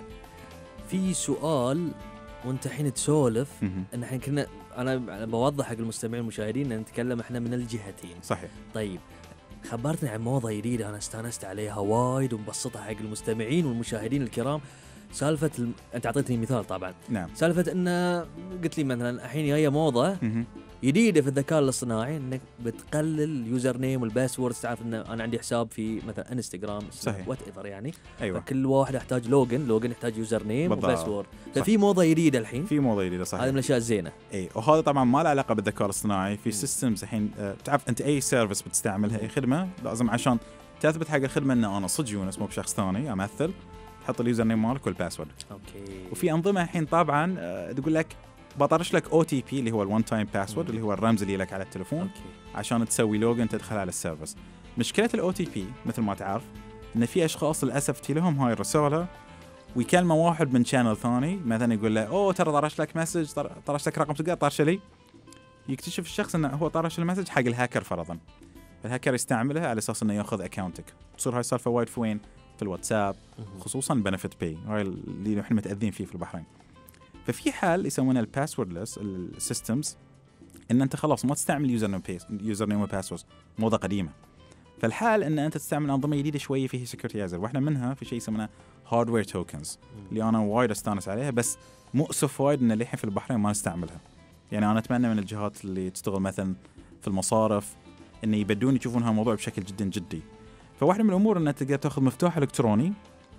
في سؤال وانت الحين تسولف، مهم. ان احنا كنا انا بوضح حق المستمعين والمشاهدين ان نتكلم احنا من الجهتين. صحيح. طيب خبرتني عن موضه جديده انا استانست عليها وايد ومبسطها حق المستمعين والمشاهدين الكرام. سالفه الم... انت اعطيتني مثال طبعا. نعم. سالفه ان قلت لي مثلا الحين جايه موضه مهم. جديده في الذكاء الاصطناعي، انك بتقلل اليوزر نيم والباسورد. تعرف ان انا عندي حساب في مثلا انستغرام صحيح. وات ايفر يعني، ايوه فكل واحد يحتاج لوجن، لوجن يحتاج يوزر نيم بالضبط. وباسورد. صح. ففي موضه جديده الحين، في موضه جديده صحيح. هذه من الاشياء الزينه. اي وهذا طبعا ما له علاقه بالذكاء الاصطناعي. في سيستمز الحين آه، تعرف انت اي سيرفيس بتستعملها، اي خدمه، لازم عشان تثبت حق الخدمه ان انا صدق يونس مو بشخص ثاني امثل، تحط اليوزر نيم مالك والباسورد. اوكي. وفي انظمه الحين طبعا آه، تقول لك بطرش لك او تي بي اللي هو الون تايم باسورد، اللي هو الرمز اللي لك على التليفون اوكي. عشان تسوي لوجن تدخل على السيرفيس. مشكله الاو تي بي مثل ما تعرف ان في اشخاص للاسف تجي لهم هاي الرساله ويكلمه واحد من شانل ثاني، مثلا يقول له اوه ترى طرش لك مسج، طرش لك رقم تلقاه طرش لي. يكتشف الشخص انه هو طرش المسج حق الهاكر فرضا، فالهاكر يستعملها على اساس انه ياخذ اكاونتك. تصير هاي السالفه وايد في وين؟ في الواتساب، خصوصا بنفيت باي، هاي اللي احنا متاذين فيه في البحرين. ففي حال يسمونه الباسوردلس السيستمز، ان انت خلاص ما تستعمل يوزر نيم يوزر نيم وباسورد، موضه قديمه. فالحال ان انت تستعمل انظمه جديده شويه فيها سكيورتي ازر، واحنا منها في شيء يسمونه هاردوير توكنز اللي انا وايد استانس عليها، بس مؤسف وايد ان للحين في البحرين ما نستعملها. يعني انا اتمنى من الجهات اللي تشتغل مثلا في المصارف ان يبدون يشوفون هالموضوع بشكل جدا جدي. فواحده من الامور ان تقدر تاخذ مفتاح الكتروني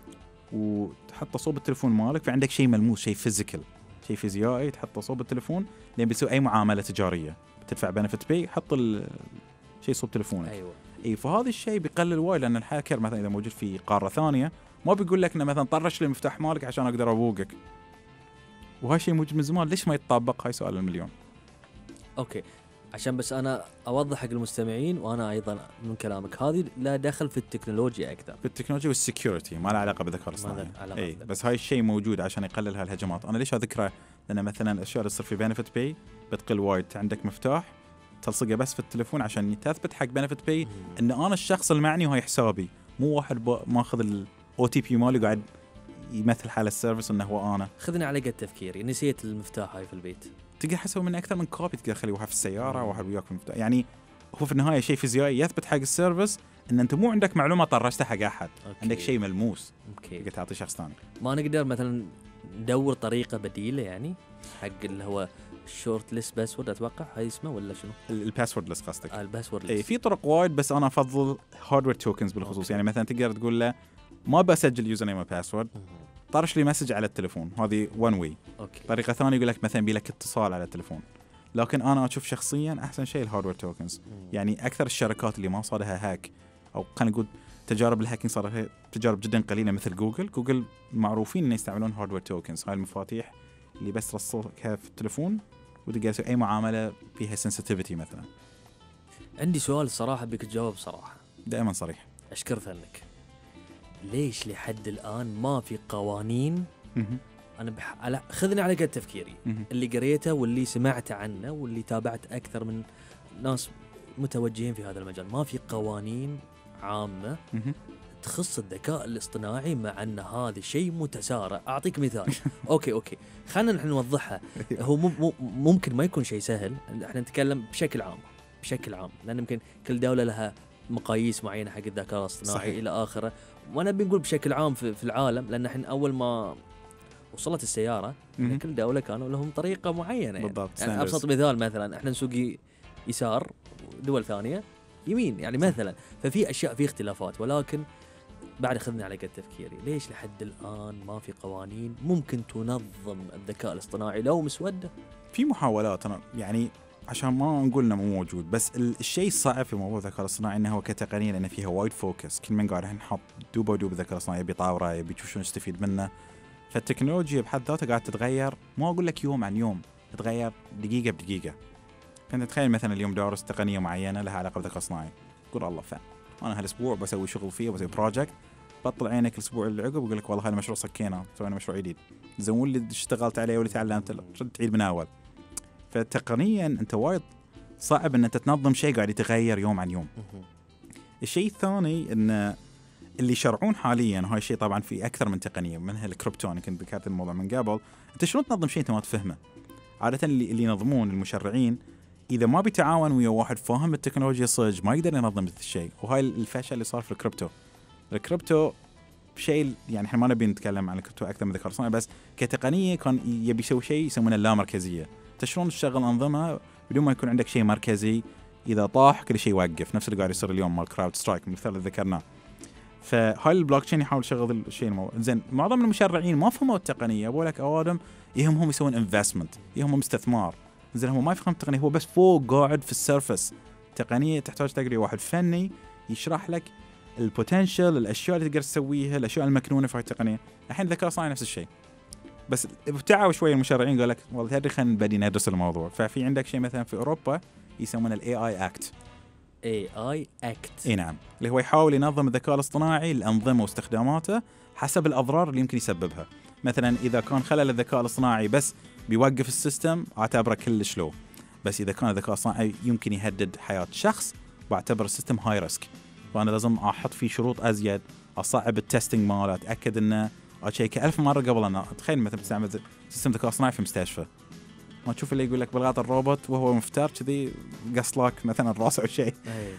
وتحطه صوب التليفون مالك، فعندك شيء ملموس، شيء فيزيكال، شيء فيزيائي تحطه صوب التليفون لين بتسوي اي معامله تجاريه، بتدفع بنفيت باي، حط الشيء صوب تليفونك. ايوه. اي فهذا الشيء بيقلل وايد، لان الهاكر مثلا اذا موجود في قاره ثانيه ما بيقول لك انه مثلا طرش لي المفتاح مالك عشان اقدر ابوقك. وهاي شيء موجود من زمان، ليش ما يتطبق؟ هاي سؤال المليون. اوكي، عشان بس انا اوضح حق المستمعين، وانا ايضا من كلامك هذه لا دخل في التكنولوجيا اكثر، في التكنولوجيا والسكيورتي، ما له علاقه بالذكاء الاصطناعي. اي بس هاي الشيء موجود عشان يقلل هالهجمات. انا ليش اذكره؟ لان مثلا الاشياء اللي تصير في بنفيت باي بتقل وايد. عندك مفتاح تلصقه بس في التليفون عشان تثبت حق بنفيت باي ان انا الشخص المعني وهي حسابي، مو واحد ماخذ الاو تي بي مالي قاعد يمثل حال السيرفس انه هو انا. خذني على قد تفكيري، نسيت المفتاح هاي في البيت. تقدر تسوي من اكثر من كوبي، تقدر تخلي واحد في السياره واحد وياك في المفتاح. يعني هو في النهايه شيء فيزيائي يثبت حق السيرفس ان انت مو عندك معلومه طرشتها حق احد، أوكي. عندك شيء ملموس اوكي تقدر تعطي شخص ثاني. ما نقدر مثلا ندور طريقه بديله يعني حق اللي هو شورت ليست باسورد اتوقع هاي اسمه ولا شنو؟ الباسورد ليست قصدك؟ آه الباسورد اي ليست. في طرق وايد بس انا افضل هاردوير توكنز بالخصوص. أوكي. يعني مثلا تقدر تقول له ما بسجل يوزر نيم وباسورد، طرش لي مسج على التليفون، هذه وان واي. اوكي. طريقه ثانيه يقول لك مثلا بيلك اتصال على التليفون. لكن انا اشوف شخصيا احسن شيء الهاردوير توكنز. يعني اكثر الشركات اللي ما صارها هاك او خلينا نقول تجارب الهاكينج صارت تجارب جدا قليله مثل جوجل. جوجل معروفين ان يستعملون هاردوير توكنز، هاي المفاتيح اللي بس رصوها في التليفون وتقدر تسوي اي معامله فيها سنسيتيفيتي مثلا. عندي سؤال الصراحه بك تجاوب بصراحه. دائما صريح. اشكر فنك. ليش لحد الان ما في قوانين؟ انا بح... على خذني على قد تفكيري اللي قريته واللي سمعت عنه واللي تابعت اكثر من ناس متوجهين في هذا المجال، ما في قوانين عامه تخص الذكاء الاصطناعي، مع ان هذا شيء متسارع. اعطيك مثال. اوكي اوكي خلينا نحن نوضحها. هو مم ممكن ما يكون شيء سهل، احنا نتكلم بشكل عام بشكل عام لان يمكن كل دوله لها مقاييس معينه حق الذكاء الاصطناعي صحيح. الى اخره. وانا بنقول بشكل عام في, في العالم، لان احنا اول ما وصلت السياره كل دوله كانوا لهم طريقه معينه. بالضبط. يعني ابسط مثال مثلا احنا نسوق يسار، دول ثانيه يمين يعني مثلا. ففي اشياء في اختلافات، ولكن بعد خذني على قد تفكيري ليش لحد الان ما في قوانين ممكن تنظم الذكاء الاصطناعي لو مسوده؟ في محاولات، انا يعني عشان ما نقول انه مو موجود، بس الشيء الصعب في موضوع الذكاء الاصطناعي انه هو كتقنيه لان فيها وايد فوكس. كل من قاعد نحط دوبه ودوب الذكاء الاصطناعي بيطاوره، يبي يشوف شنو يستفيد منه. فالتكنولوجيا بحد ذاتها قاعد تتغير، ما اقول لك يوم عن يوم، تتغير دقيقه بدقيقه. فانت تخيل مثلا اليوم دارس تقنيه معينه لها علاقه بالذكاء الاصطناعي، تقول الله فعلا انا هالاسبوع بسوي شغل فيه وبسوي بروجكت، بطل عينك الاسبوع اللي عقب ويقول لك والله هذا مشروع سكينه، سوينا مشروع جديد، زين اللي اشتغلت عليه واللي تعلمت رد تعيد من اول. فتقنيا انت وايد صعب ان انت تنظم شيء قاعد يتغير يوم عن يوم. الشيء الثاني ان اللي يشرعون حاليا، وهاي الشيء طبعا في اكثر من تقنيه منها الكريبتو، انا كنت ذكرت الموضوع من قبل. انت شلون تنظم شيء انت ما تفهمه؟ عاده اللي اللي ينظمون المشرعين اذا ما بيتعاون ويا واحد فاهم التكنولوجيا صدق ما يقدر ينظم هذا الشيء. وهاي الفشل اللي صار في الكريبتو. الكريبتو شيء يعني احنا ما نبي نتكلم عن الكريبتو اكثر من ذكر صناعي، بس كتقنيه كان يبي يسوي شيء يسمونه اللامركزيه. انت شلون تشتغل انظمه بدون ما يكون عندك شيء مركزي، اذا طاح كل شيء يوقف، نفس اللي قاعد يصير اليوم مال كراود سترايك المثال اللي ذكرناه. فهاي البلوك تشين يحاول يشغل الشيء المو... زين معظم المشرعين ما فهموا التقنيه، ابو لك اوادم يهمهم يسوون انفستمنت، يهمهم استثمار. زين هو ما يفهم التقنيه، هو بس فوق قاعد في السيرفس. تقنيه تحتاج تقري واحد فني يشرح لك البوتنشل، الاشياء اللي تقدر تسويها، الاشياء المكنونه في هاي التقنيه. الحين الذكاء الصناعي نفس الشيء، بس ابتعوا شويه المشرعين قال لك والله تدري خلينا نبدي ندرس الموضوع. ففي عندك شيء مثلا في اوروبا يسمونه الاي اي اكت. اي اي اكت اي نعم، اللي هو يحاول ينظم الذكاء الاصطناعي الانظمه واستخداماته حسب الاضرار اللي يمكن يسببها. مثلا اذا كان خلل الذكاء الاصطناعي بس بيوقف السيستم اعتبره كلش لو، بس اذا كان الذكاء الاصطناعي يمكن يهدد حياه شخص بعتبر السيستم هاي ريسك. فانا لازم احط فيه شروط ازيد، اصعب التستنج ماله، اتاكد انه اشيك ألف مره قبل ان تخيل مثلا تستعمل سيستم ذكاء اصطناعي في مستشفى، ما تشوف اللي يقول لك بالغلط الروبوت وهو مفتر كذي قص لك مثلا الراس او شيء.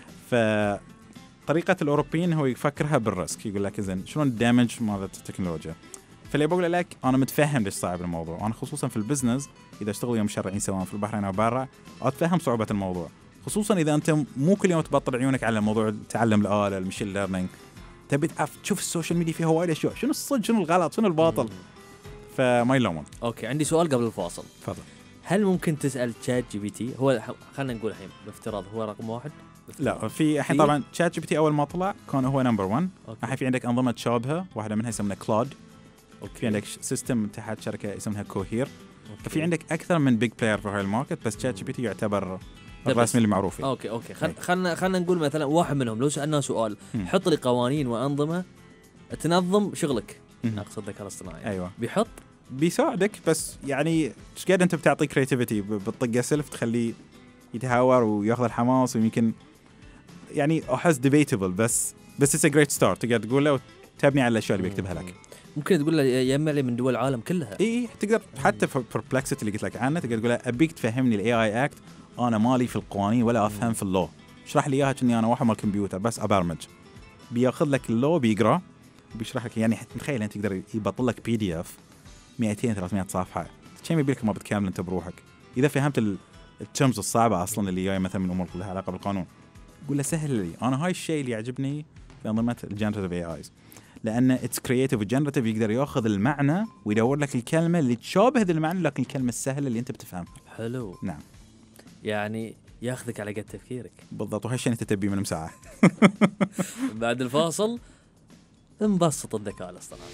فطريقه الاوروبيين هو يفكرها بالريسك، يقول لك زين شلون الدامج مال التكنولوجيا. فاللي بقول لك انا متفهم ليش صعب الموضوع، انا خصوصا في البزنس اذا اشتغل يوم مشرعين سواء في البحرين او برا اتفهم صعوبه الموضوع، خصوصا اذا انت مو كل يوم تبطل عيونك على موضوع تعلم الاله المشين ليرنينج، تبي تعرف تشوف السوشيال ميديا فيها وايد اشياء، شنو الصدق شنو الغلط شنو الباطل. فما يلومون. اوكي عندي سؤال قبل الفاصل. تفضل. هل ممكن تسال تشات جي بي تي؟ هو خلينا نقول الحين بافتراض هو رقم واحد. لا في الحين طبعا تشات جي بي تي اول ما طلع كان هو نمبر واحد. الحين في عندك انظمه تشابهه، واحده منها يسمونها كلاود. في عندك سيستم تحت شركه اسمها كوهير. ففي عندك اكثر من بيج بلاير في هاي الماركت، بس تشات جي بي تي يعتبر الرسمي المعروف. اوكي اوكي خل... خلنا خلنا نقول مثلا واحد منهم لو سالناه سؤال م. حط لي قوانين وانظمه تنظم شغلك، اقصد الذكاء الاصطناعي، ايوه بيحط بيساعدك، بس يعني ايش قد انت بتعطي كرياتيفيتي بالطقه سلف تخليه يتهاور وياخذ الحماس، ويمكن يعني احس ديبيتبل، بس بس اتس ا جريت ستارت تقدر تقول له وتبني على الاشياء اللي بيكتبها لك. ممكن تقول له يجمع لي من دول العالم كلها. اي تقدر حتى في perplexity اللي قلت لك عنه تقدر تقول له ابيك تفهمني الاي اي اكت، انا مالي في القوانين ولا افهم في اللو، اشرح لي اياها كأني انا واحد مال كمبيوتر بس ابرمج. بياخذ لك اللو بيقرا بيشرح لك، يعني تخيل انت تقدر يبطل لك بي دي اف مئتين ثلاثمئة صفحه، كم يبي لك ما بتكامل انت بروحك اذا فهمت الترمز الصعبه اصلا اللي جاي مثلا من امور لها علاقه بالقانون. قول له سهل لي انا هاي الشيء اللي يعجبني في انظمه الجنراتيف اي ايز، لان اتس كرييتيف وجنراتيف، يقدر ياخذ المعنى ويدور لك الكلمه اللي تشابه ذا المعنى لكن الكلمه السهله اللي انت بتفهمها. حلو. نعم. يعني ياخذك على قد تفكيرك. بالضبط، وهالشيء انت تبيه من مساعه. بعد الفاصل انبسط الذكاء الاصطناعي.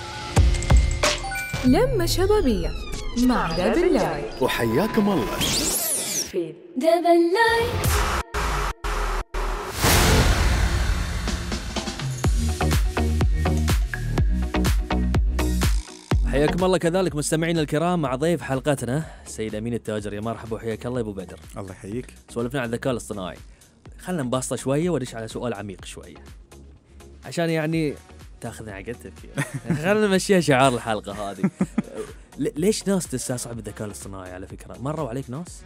لمة شبابية مع دبل لايك. وحياكم الله في دبل لايك. حياكم الله كذلك مستمعينا الكرام مع ضيف حلقتنا السيد امين التاجر. يا مرحبا وحياك الله يا ابو بدر. الله يحييك. سولفنا عن الذكاء الاصطناعي، خلنا نبسطه شويه وندش على سؤال عميق شويه عشان يعني تاخذنا على قد تفكير. خلينا نمشيها شعار الحلقه هذه. ليش ناس تستصعب الذكاء الاصطناعي؟ على فكره مروا عليك ناس؟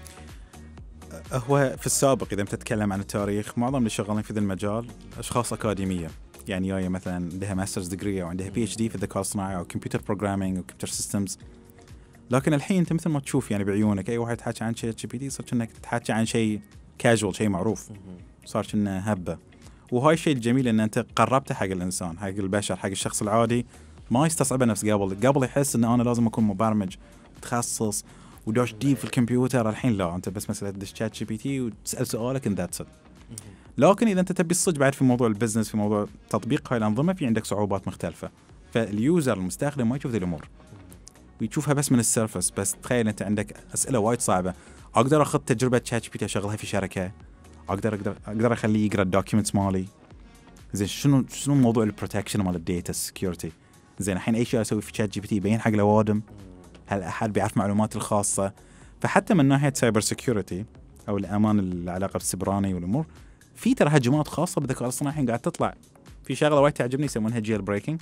هو في السابق اذا بتتكلم عن التاريخ معظم اللي شغالين في ذا المجال اشخاص اكاديميه، يعني جايه مثلا عندها ماسترز ديجري او عندها بي اتش دي في الذكاء الاصطناعي او كمبيوتر بروجرامينج او كمبيوتر سيستمز. لكن الحين انت مثل ما تشوف يعني بعيونك اي واحد تحكي عن شات جي بي تي صار انك تحكي عن شيء كاجوال، شيء معروف، صار كأنه هبه. وهاي الشيء الجميل ان انت قربته حق الانسان، حق البشر، حق الشخص العادي، ما يستصعبه نفس قبل. قبل يحس ان انا لازم اكون مبرمج متخصص ودوش ديب في الكمبيوتر، الحين لا، انت بس مثلا تدش شات جي بي تي وتسال سؤالك ان ذاتس. لكن اذا انت تبي الصج بعد في موضوع البزنس، في موضوع تطبيق هاي الانظمه، في عندك صعوبات مختلفه، فاليوزر المستخدم ما يشوف ذي الامور ويشوفها بس من السيرفس. بس تخيل انت عندك اسئله وايد صعبه، اقدر اخذ تجربه شات جي بي تي اشغلها في شركه، اقدر اقدر اقدر اخليه يقرا الدوكيومنتس مالي، زين شنو شنو موضوع البروتكشن مال الداتا سكيورتي، زين الحين اي شيء اسوي في شات جي بي تي يبين حق الاوادم، هل احد بيعرف معلوماتي الخاصه؟ فحتى من ناحيه سايبر سكيورتي او الامان العلاقه بالسبراني والامور، في ترى هجمات خاصه بالذكاء الاصطناعي قاعد تطلع. في شغله وايد تعجبني يسمونها جيل بريكنج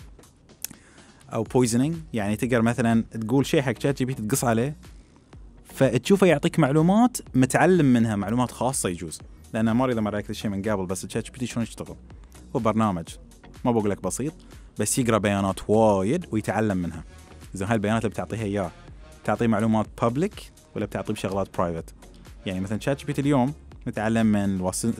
او بويزنينج، يعني تقدر مثلا تقول شيء حق شات جي بي تي تقص عليه فتشوفه يعطيك معلومات متعلم منها، معلومات خاصه يجوز، لان ما اريد امرك الشيء من قبل. بس الشات جي بي تي شلون يشتغل؟ هو برنامج ما بقول لك بسيط، بس يقرا بيانات وايد ويتعلم منها. زين هاي البيانات اللي بتعطيها اياه تعطيه معلومات بابليك ولا بتعطيه بشغلات برايفت؟ يعني مثلا شات جي بي تي اليوم متعلم من وصل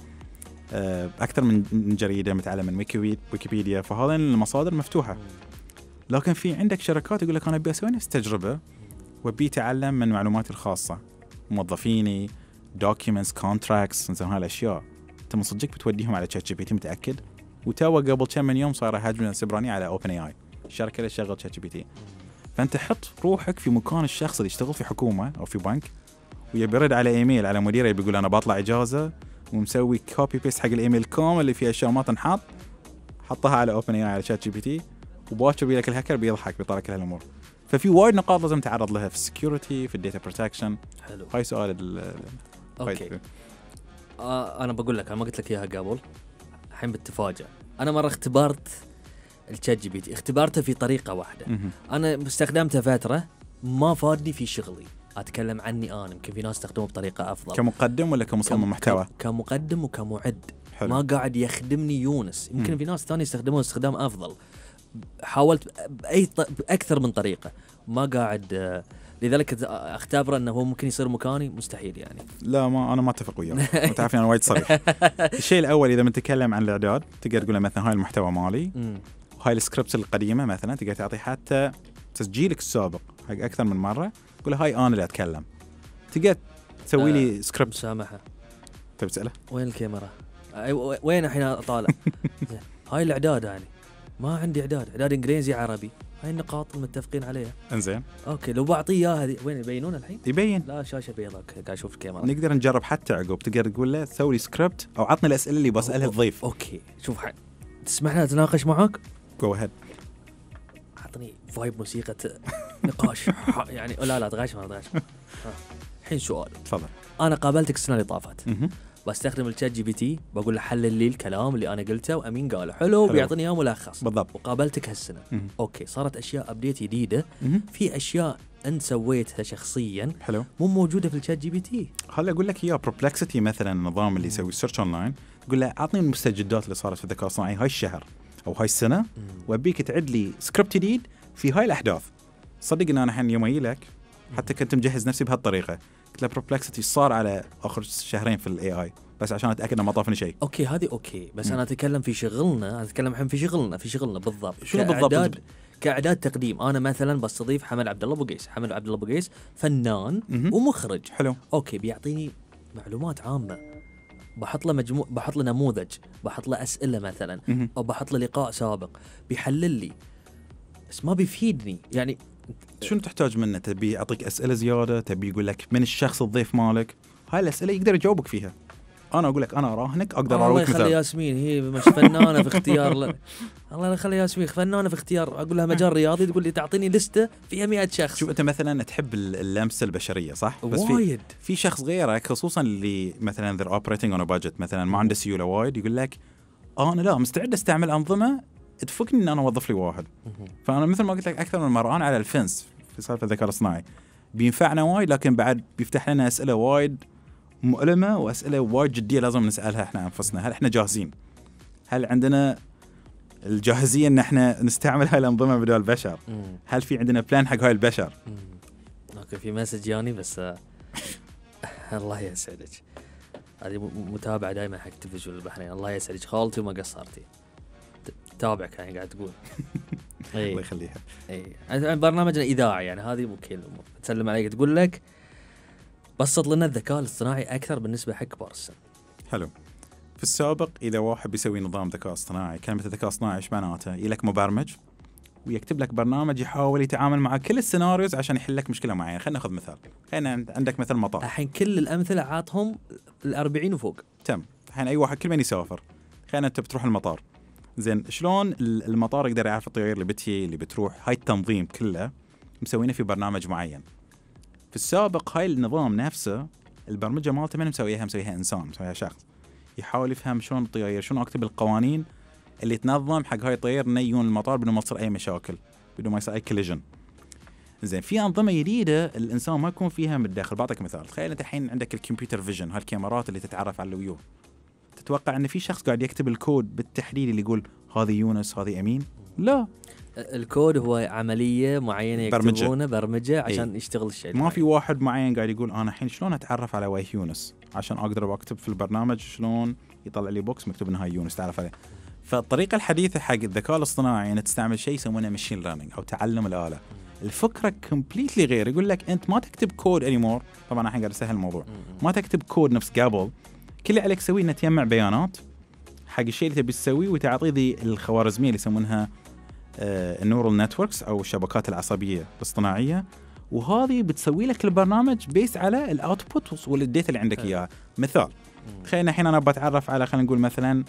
اكثر من جريده، متعلم من ويكيبيديا، فهذه المصادر مفتوحه. لكن في عندك شركات يقول لك انا ابي اسوي نفس التجربه وابي اتعلم من معلوماتي الخاصه، موظفيني، دوكيومنتس، كونتراكتس، زين هاي الاشياء انت من صدقك بتوديهم على شات جي بي تي متاكد؟ وتوا قبل كم من يوم صار هجمه سبرانيه على اوبن اي اي، الشركه اللي تشغل شات جي بي تي. فانت حط روحك في مكان الشخص اللي يشتغل في حكومه او في بنك ويبي يرد على ايميل على مديره بيقول انا بطلع اجازه، ومسوي كوبي بيست حق الايميل كامل اللي فيه اشياء ما تنحط، حطها على اوبن اي اي على شات جي بي تي، وباكر بيلك الهاكر بيضحك بيطلع لك هالامور. ففي وايد نقاط لازم تعرض لها في السكيورتي، في الداتا بروتكشن. حلو. هاي سؤال اوكي. آه انا بقول لك انا ما قلت لك اياها قبل، الحين بتتفاجئ. انا مره اختبرت الشات جي بي تي، اختبرته في طريقه واحده. انا استخدمته فتره ما فادني في شغلي، اتكلم عني انا، يمكن في ناس يستخدمه بطريقه افضل. كمقدم ولا كمصمم محتوى؟ كمقدم وكمعد. حلو. ما قاعد يخدمني يونس، يمكن مم. في ناس ثانيه يستخدموه استخدام افضل. حاولت باي ط... باكثر من طريقه ما قاعد، لذلك اختبره انه هو ممكن يصير مكاني، مستحيل يعني. لا ما انا ما اتفق وياك، انت عارف انا وايد صريح. الشيء الاول اذا بنتكلم عن الاعداد تقدر تقول له مثلا هاي المحتوى مالي، هاي السكريبتس القديمه مثلا تقدر تعطي حتى تسجيلك السابق حق اكثر من مره، قول له هاي انا اللي اتكلم، تقدر تسوي لي سكريبت. مسامحه تبي تساله وين الكاميرا؟ وين الحين اطالع؟ هاي الاعداد يعني ما عندي اعداد، اعداد انجليزي عربي، هاي النقاط المتفقين عليها. انزين اوكي لو بعطيه اياها هذه وين يبينون الحين؟ يبين لا شاشه بيضاء قاعد اشوف الكاميرا. نقدر نجرب حتى عقب، تقدر تقول له سوي لي سكريبت او عطني الاسئله اللي بسالها الضيف. اوكي شوف حق. تسمحنا اتناقش معك؟ جو اهيد. اعطني فايب موسيقى نقاش يعني. لا لا تغاش ما تغاش. الحين سؤال. تفضل. انا قابلتك السنه اللي طافت بستخدم الشات جي بي تي بقول له حلل لي الكلام اللي انا قلته وامين قاله حلو, حلو. بيعطيني اياه ملخص بالضبط. وقابلتك هالسنه مم. اوكي صارت اشياء ابديت جديده, مم. في اشياء انت سويتها شخصيا حلو. مو موجوده في الشات جي بي تي. خلي اقول لك اياه بربلكسيتي مثلا النظام اللي يسوي سيرش اونلاين, تقول له اعطني المستجدات اللي صارت في الذكاء الصناعي هاي الشهر او هاي السنه, وابيك تعد لي سكريبت جديد في هاي الاحداث. صدق ان انا الحين يوم اجي لك حتى كنت مجهز نفسي بهالطريقه, قلت له بربلكسيتي صار على اخر شهرين في الاي اي بس عشان اتاكد انه ما طافني شيء. اوكي هذه اوكي, بس مم. انا اتكلم في شغلنا, انا اتكلم الحين في شغلنا في شغلنا بالضبط. شنو بالضبط؟ كإعداد- كاعداد تقديم. انا مثلا بستضيف حمد عبد الله ابو قيس. حمد عبد الله ابو قيس فنان مهم. ومخرج. حلو. اوكي بيعطيني معلومات عامه, بحط له مجموع, بحط له نموذج, بحط له اسئله مثلا, مهم. او بحط له لقاء سابق بيحلل لي, بس ما بيفيدني. يعني شنو تحتاج منه؟ تبي يعطيك اسئله زياده؟ تبي يقول لك من الشخص الضيف مالك؟ هاي الاسئله يقدر يجاوبك فيها. انا اقول لك انا اراهنك اقدر الله ارويك يخلي مثال. ياسمين, هي مش فنانه في اختيار ل... الله يخلي ياسمين فنانه في اختيار. اقول لها مجال رياضي تقول لي تعطيني لسته فيها مئة شخص. شوف انت مثلا تحب اللمسه البشريه صح؟ بس وايد. في في شخص غيرك خصوصا اللي مثلا they're operating on a budget, مثلا ما عنده سيوله وايد, يقول لك انا لا مستعد استعمل انظمه تفكني ان انا اوظف لي واحد. فانا مثل ما قلت لك اكثر من مره, انا على الفنس في سالفه الذكاء الاصطناعي بينفعنا وايد, لكن بعد بيفتح لنا اسئله وايد مؤلمه واسئله وايد جديه لازم نسالها احنا انفسنا. هل احنا جاهزين؟ هل عندنا الجاهزيه ان احنا نستعمل هاي الانظمه بدل البشر؟ هل في عندنا بلان حق هاي البشر؟ اوكي في مسج جاني بس آه، الله يسعدك. هذه م- متابعه دائما حق تلفزيون البحرين. الله يسعدك خالتي وما قصرتي. ت- تابعك يعني قاعد تقول. اي الله يخليها. اي برنامجنا اذاعي يعني هذه ممكن الامور. تسلم عليك تقول لك بسط لنا الذكاء الاصطناعي اكثر بالنسبه حق كبار السن. حلو. في السابق اذا واحد بيسوي نظام ذكاء اصطناعي, كلمه الذكاء الاصطناعي ايش معناته؟ يلك مبرمج ويكتب لك برنامج يحاول يتعامل مع كل السيناريوز عشان يحل لك مشكله معينه. خلينا ناخذ مثال. خلينا عند- عندك مثل مطار. الحين كل الامثله عاطهم الأربعين وفوق. تم. الحين اي واحد كل من يسافر, خلينا انت بتروح المطار, زين شلون ال- المطار يقدر يعرف الطيارة اللي بتجي اللي بتروح؟ هاي التنظيم كله مسوينه في برنامج معين. في السابق هاي النظام نفسه البرمجه مالته من مسويها؟ مسويها انسان, مسويها شخص يحاول يفهم شلون الطيار, شلون اكتب القوانين اللي تنظم حق هاي الطيار انه يجون المطار بدون ما تصير اي مشاكل, بدون ما يصير اي كوليجن. زين في انظمه جديده الانسان ما يكون فيها متداخل. بعطيك مثال. تخيل انت الحين عندك الكمبيوتر فيجن, هالكاميرات اللي تتعرف على الويو. تتوقع ان في شخص قاعد يكتب الكود بالتحديد اللي يقول هذه يونس هذه امين؟ لا, الكود هو عمليه معينه برمجة. يكتبونه برمجه عشان إيه. يشتغل الشيء. ما في واحد معين قاعد يقول انا الحين شلون اتعرف على وجه يونس عشان اقدر اكتب في البرنامج شلون يطلع لي بوكس مكتوب انها يونس تعرف عليه. فالطريقه الحديثه حق الذكاء الاصطناعي انك تستعمل شيء يسمونه ماشين ليرنينج او تعلم الاله. الفكره كومبليتلي غير. يقول لك انت ما تكتب كود انيمور. طبعا الحين قاعد اسهل الموضوع. ما تكتب كود نفس قبل. كل اللي عليك تسويه انك تجمع بيانات حق الشيء اللي تبي تسويه وتعطيه ذي الخوارزميه اللي يسمونها النورال نتوركس او الشبكات العصبيه الاصطناعيه, وهذه بتسوي لك البرنامج بيس على الاوتبوت والديتا اللي عندك اياها. مثال, خلينا الحين انا بتعرف على خلينا نقول مثلا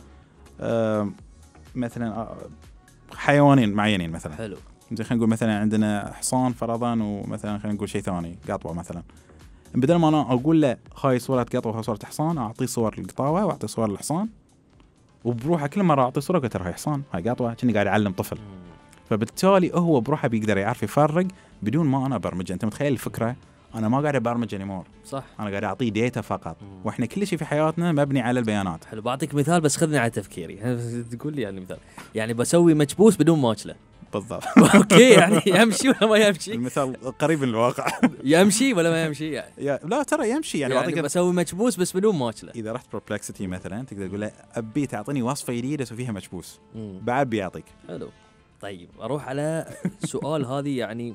آه مثلا آه حيوانين معينين مثلا. حلو. زين خلينا نقول مثلا عندنا حصان فرضا, ومثلا خلينا نقول شيء ثاني قطوه مثلا. بدل ما انا اقول له هاي صوره قطوه وهاي صوره حصان, اعطيه صور القطاوه واعطيه صور الحصان, وبروحه كل مره اعطيه صوره قلت له هاي حصان هاي قطوه, كأني قاعد اعلم طفل. فبالتالي هو بروحه بيقدر يعرف يفرق بدون ما انا ابرمجه. انت متخيل الفكره؟ انا ما قاعد ابرمج انيمور, صح, انا قاعد اعطيه ديتا فقط. مم. واحنا كل شيء في حياتنا مبني على البيانات. حلو. بعطيك مثال بس خذني على تفكيري. تقول لي يعني مثال, يعني بسوي مكبوس بدون ماكله. بالضبط. اوكي يعني يمشي ولا ما يمشي؟ المثال قريب من الواقع. يمشي ولا ما يمشي يعني؟ يا لا ترى يمشي يعني, يعني بسوي مكبوس بس بدون ماكله. اذا رحت بربلكسيتي مثلا تقدر تقول له ابي تعطيني وصفه جديده اسوي فيها مكبوس, بعد بيعطيك. حلو. طيب اروح على سؤال هذه يعني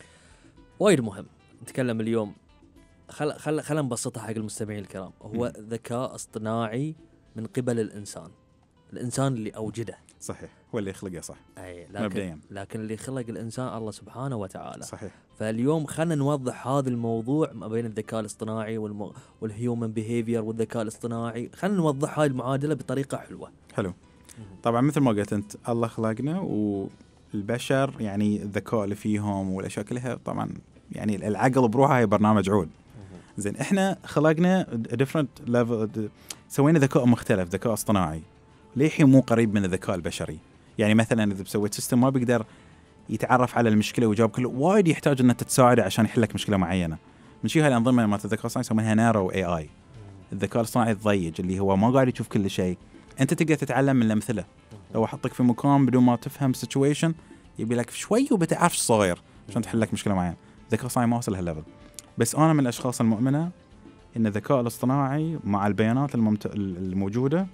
وايد مهم نتكلم اليوم. خل خل خل نبسطها حق المستمعين الكرام. هو ذكاء اصطناعي من قبل الانسان, الانسان اللي اوجده. صحيح, هو اللي يخلقه. صح. اي لكن مبدئيا. لكن اللي خلق الانسان الله سبحانه وتعالى. صحيح. فاليوم خلينا نوضح هذا الموضوع ما بين الذكاء الاصطناعي والم... والهيومن بيهيفير والذكاء الاصطناعي. خلينا نوضح هاي المعادله بطريقه حلوه. حلو. طبعا مثل ما قلت انت, الله خلقنا والبشر يعني الذكاء اللي فيهم والاشياء كلها طبعا يعني العقل بروحه هي برنامج عود. زين احنا خلقنا different level سوينا ذكاء مختلف، ذكاء اصطناعي للحين مو قريب من الذكاء البشري. يعني مثلا اذا سويت سيستم ما بيقدر يتعرف على المشكله ويجاوب كله، وايد يحتاج انك تساعده عشان يحل لك مشكله معينه. من شي هالانظمه مالت الذكاء الاصطناعي يسمونها نارو اي اي، الذكاء الاصطناعي الضيق اللي هو ما قاعد يشوف كل شيء، انت تقدر تتعلم من الامثله. لو احطك في مكان بدون ما تفهم سيتويشن يبي لك شوي وبتعرف ايش صاير عشان تحل لك مشكله معينه. الذكاء الاصطناعي ما وصل لهالليفل، بس انا من الاشخاص المؤمنه ان الذكاء الاصطناعي مع البيانات الممت... الموجوده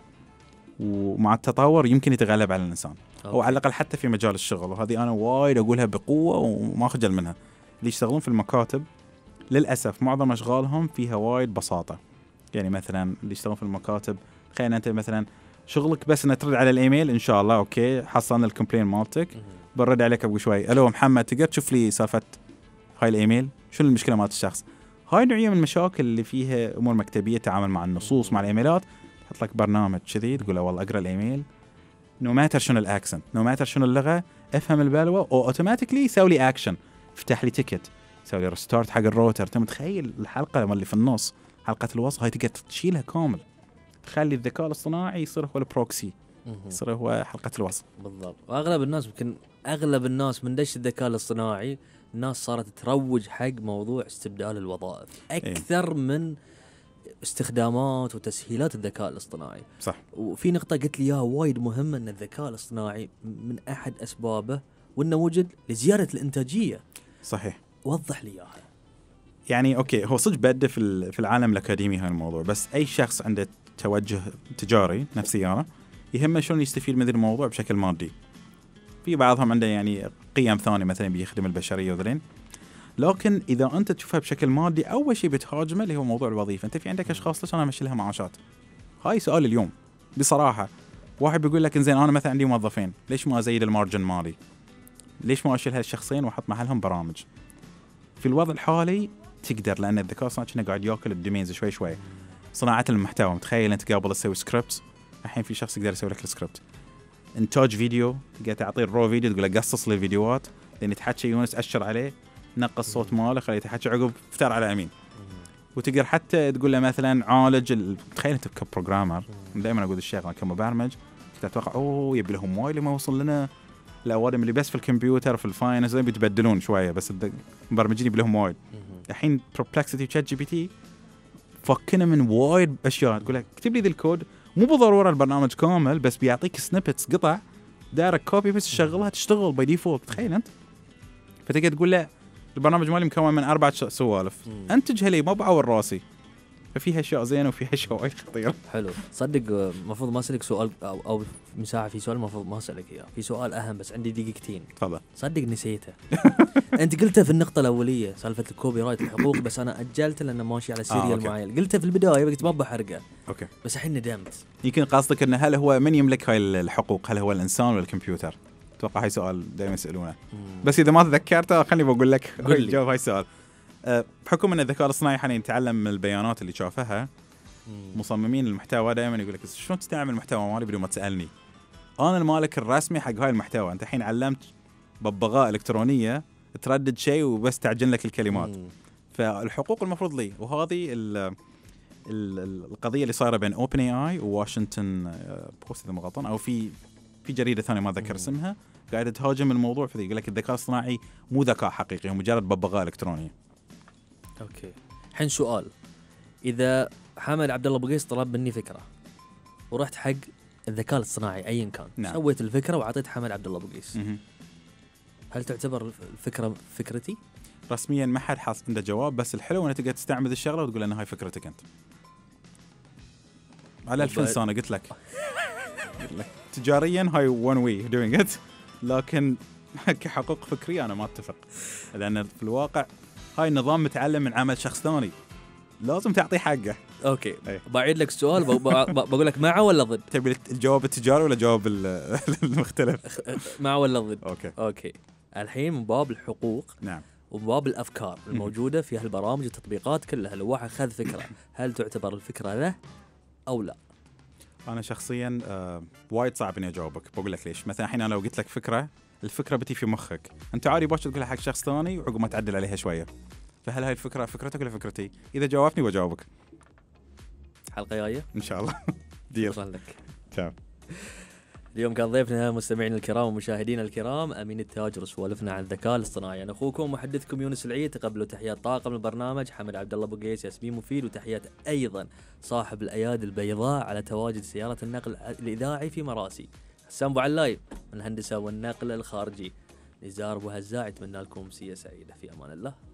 ومع التطور يمكن يتغلب على الانسان، او على الاقل حتى في مجال الشغل. وهذه انا وايد اقولها بقوه وما اخجل منها. اللي يشتغلون في المكاتب للاسف معظم اشغالهم فيها وايد بساطه. يعني مثلا اللي يشتغلون في المكاتب، تخيل انت مثلا شغلك بس انك ترد على الايميل، ان شاء الله اوكي حصلنا الكومبلين مالتك، برد عليك ابو شوي، الو محمد تقدر تشوف لي سالفه هاي الايميل، شنو المشكله مالت الشخص. هاي نوعيه من المشاكل اللي فيها امور مكتبيه، تعامل مع النصوص مع الايميلات، تحط لك برنامج كذي تقول له والله اقرا الايميل، نو ماتر شنو الاكسنت، نو ماتر شنو اللغه، افهم البلوه، او اوتوماتيكلي يسوي لي اكشن، افتح لي تيكت، يسوي لي ريستارت حق الروتر. انت متخيل الحلقه اللي في النص، حلقه الوصل هاي تقدر تشيلها كامل، تخلي الذكاء الاصطناعي يصير هو البروكسي، يصير هو حلقه الوصل. بالضبط. واغلب الناس يمكن اغلب الناس من دش الذكاء الاصطناعي، الناس صارت تروج حق موضوع استبدال الوظائف اكثر إيه؟ من استخدامات وتسهيلات الذكاء الاصطناعي. صح. وفي نقطه قلت لي اياها وايد مهمه، ان الذكاء الاصطناعي من احد اسبابه وانه وجد لزياده الانتاجيه. صحيح. وضح لي اياها. يعني اوكي هو صدق بده في في العالم الاكاديمي هذا الموضوع، بس اي شخص عنده توجه تجاري نفسي انا يهمه شلون يستفيد من ذا الموضوع بشكل مادي. في بعضهم عنده يعني قيم ثانيه مثلا بيخدم البشريه وذلين، لكن اذا انت تشوفها بشكل مادي اول شيء بتهاجمه اللي هو موضوع الوظيفه. انت في عندك اشخاص ليش انا امشي لها معاشات؟ هاي سؤال اليوم بصراحه. واحد بيقول لك انزين انا مثلا عندي موظفين، ليش ما ازيد المارجن مالي؟ ليش ما اشيل هالشخصين واحط محلهم برامج؟ في الوضع الحالي تقدر، لان الذكاء الصناعي قاعد ياكل الدومينز شوي شوي. صناعه المحتوى، متخيل انت قبل تسوي سكريبت، الحين في شخص يقدر يسوي لك السكريبت. انتاج فيديو، تقدر تعطيه الرو فيديو تقول له قصص لي الفيديوهات، لان يتحكى يونس اشر عليه، نقص صوت ماله خليه يتحكى عقب افتر على امين. وتقدر حتى تقول له مثلا عالج ال... تخيل انت كبروجرامر، دائما اقول الشيء انا كمبرمج كنت اتوقع اوه يبي لهم وايد لما يوصل لنا الاوادم اللي بس في الكمبيوتر في الفاينانس بيتبدلون شويه، بس المبرمجين يبي لهم وايد. الحين بربلكسيتي وشات جي بي تي فكنا من وايد اشياء، تقول لك اكتب لي ذا الكود، مو بالضروره البرنامج كامل بس بيعطيك سنيبتس قطع دايركت كوبي بس تشغلها تشتغل باي ديفولت. تخيل انت، فتقدر تقول له البرنامج مالي مكون من اربع سوالف، انتجها لي ما بعور راسي. ففيها اشياء زينه وفيها اشياء وايد خطيره. حلو. صدق المفروض ما اسالك سؤال او, أو مساحه في سؤال المفروض ما اسالك اياه، في سؤال اهم بس عندي دقيقتين. تفضل. صدق نسيته. انت قلتها في النقطه الاوليه سالفه الكوبي رايت الحقوق، بس انا اجلت لانه ماشي على سيريال آه، معين. قلتها في البدايه قلت ما بحرقه. اوكي. بس الحين ندمت. يمكن قصدك انه هل هو من يملك هاي الحقوق؟ هل هو الانسان ولا الكمبيوتر؟ اتوقع هاي سؤال دائما يسالونه. بس اذا ما تذكرته خليني بقول لك جاوب هاي السؤال. أه بحكم ان الذكاء الاصطناعي حاليا يتعلم من البيانات اللي شافها، مصممين المحتوى دائما يقول لك شلون تستعمل المحتوى مالي بدون ما تسالني؟ انا المالك الرسمي حق هاي المحتوى. انت الحين علمت ببغاء الكترونيه تردد شيء وبس تعجن لك الكلمات. مم. فالحقوق المفروض لي. وهذه ال ال القضيه اللي صايره بين اوبن اي اي وواشنطن بوست اذا ما غلطان، او في في جريده ثانيه ما ذكر اسمها، قاعده تهاجم الموضوع. فذي يقول لك الذكاء الاصطناعي مو ذكاء حقيقي، هو مجرد ببغاء الكترونيه. اوكي. الحين سؤال، اذا حامد عبد الله بقيس طلب مني فكره ورحت حق الذكاء الاصطناعي ايا كان، نعم. سويت الفكره وعطيت حامد عبد الله بقيس، هل تعتبر الفكره فكرتي؟ رسميا ما حد حاط عنده جواب، بس الحلو انك تقدر تستعمل الشغله وتقول انها هاي فكرتك انت. على الفلس انا قلت لك تجاريا هاي وان واي دوينج ات، لكن كحقوق فكريه انا ما اتفق، لان في الواقع هاي النظام متعلم من عمل شخص ثاني، لازم تعطيه حقه. اوكي. أي. بعيد لك السؤال، بقول لك مع ولا ضد؟ تبي الجواب التجاري ولا جواب المختلف؟ مع ولا ضد؟ اوكي. اوكي. الحين من باب الحقوق، نعم، ومن باب الافكار الموجوده في هالبرامج والتطبيقات كلها، لو واحد خذ فكره هل تعتبر الفكره له او لا؟ انا شخصيا آه وايد صعب اني اجاوبك. بقول لك ليش. مثلا الحين انا لو قلت لك فكره، الفكره بتي في مخك، انت عادي باش تقولها حق شخص ثاني وعقب ما تعدل عليها شويه. فهل هاي الفكره فكرتك ولا فكرتي؟ اذا جاوبتني بجاوبك. حلقه جايه ان شاء الله. ديل. شكرا لك. تمام. اليوم كان ضيفنا مستمعينا الكرام ومشاهدينا الكرام امين التاجر، وسولفنا عن الذكاء الاصطناعي. انا اخوكم ومحدثكم يونس العيد. تقبلوا تحيات طاقم البرنامج حمد عبد الله ابو قيس، ياسمين مفيد، وتحيات ايضا صاحب الايادي البيضاء على تواجد سياره النقل الاذاعي في مراسي، حسام ابو علاي من الهندسه والنقل الخارجي. نزار ابو هزاع، اتمنى لكم امسيه سعيده، في امان الله.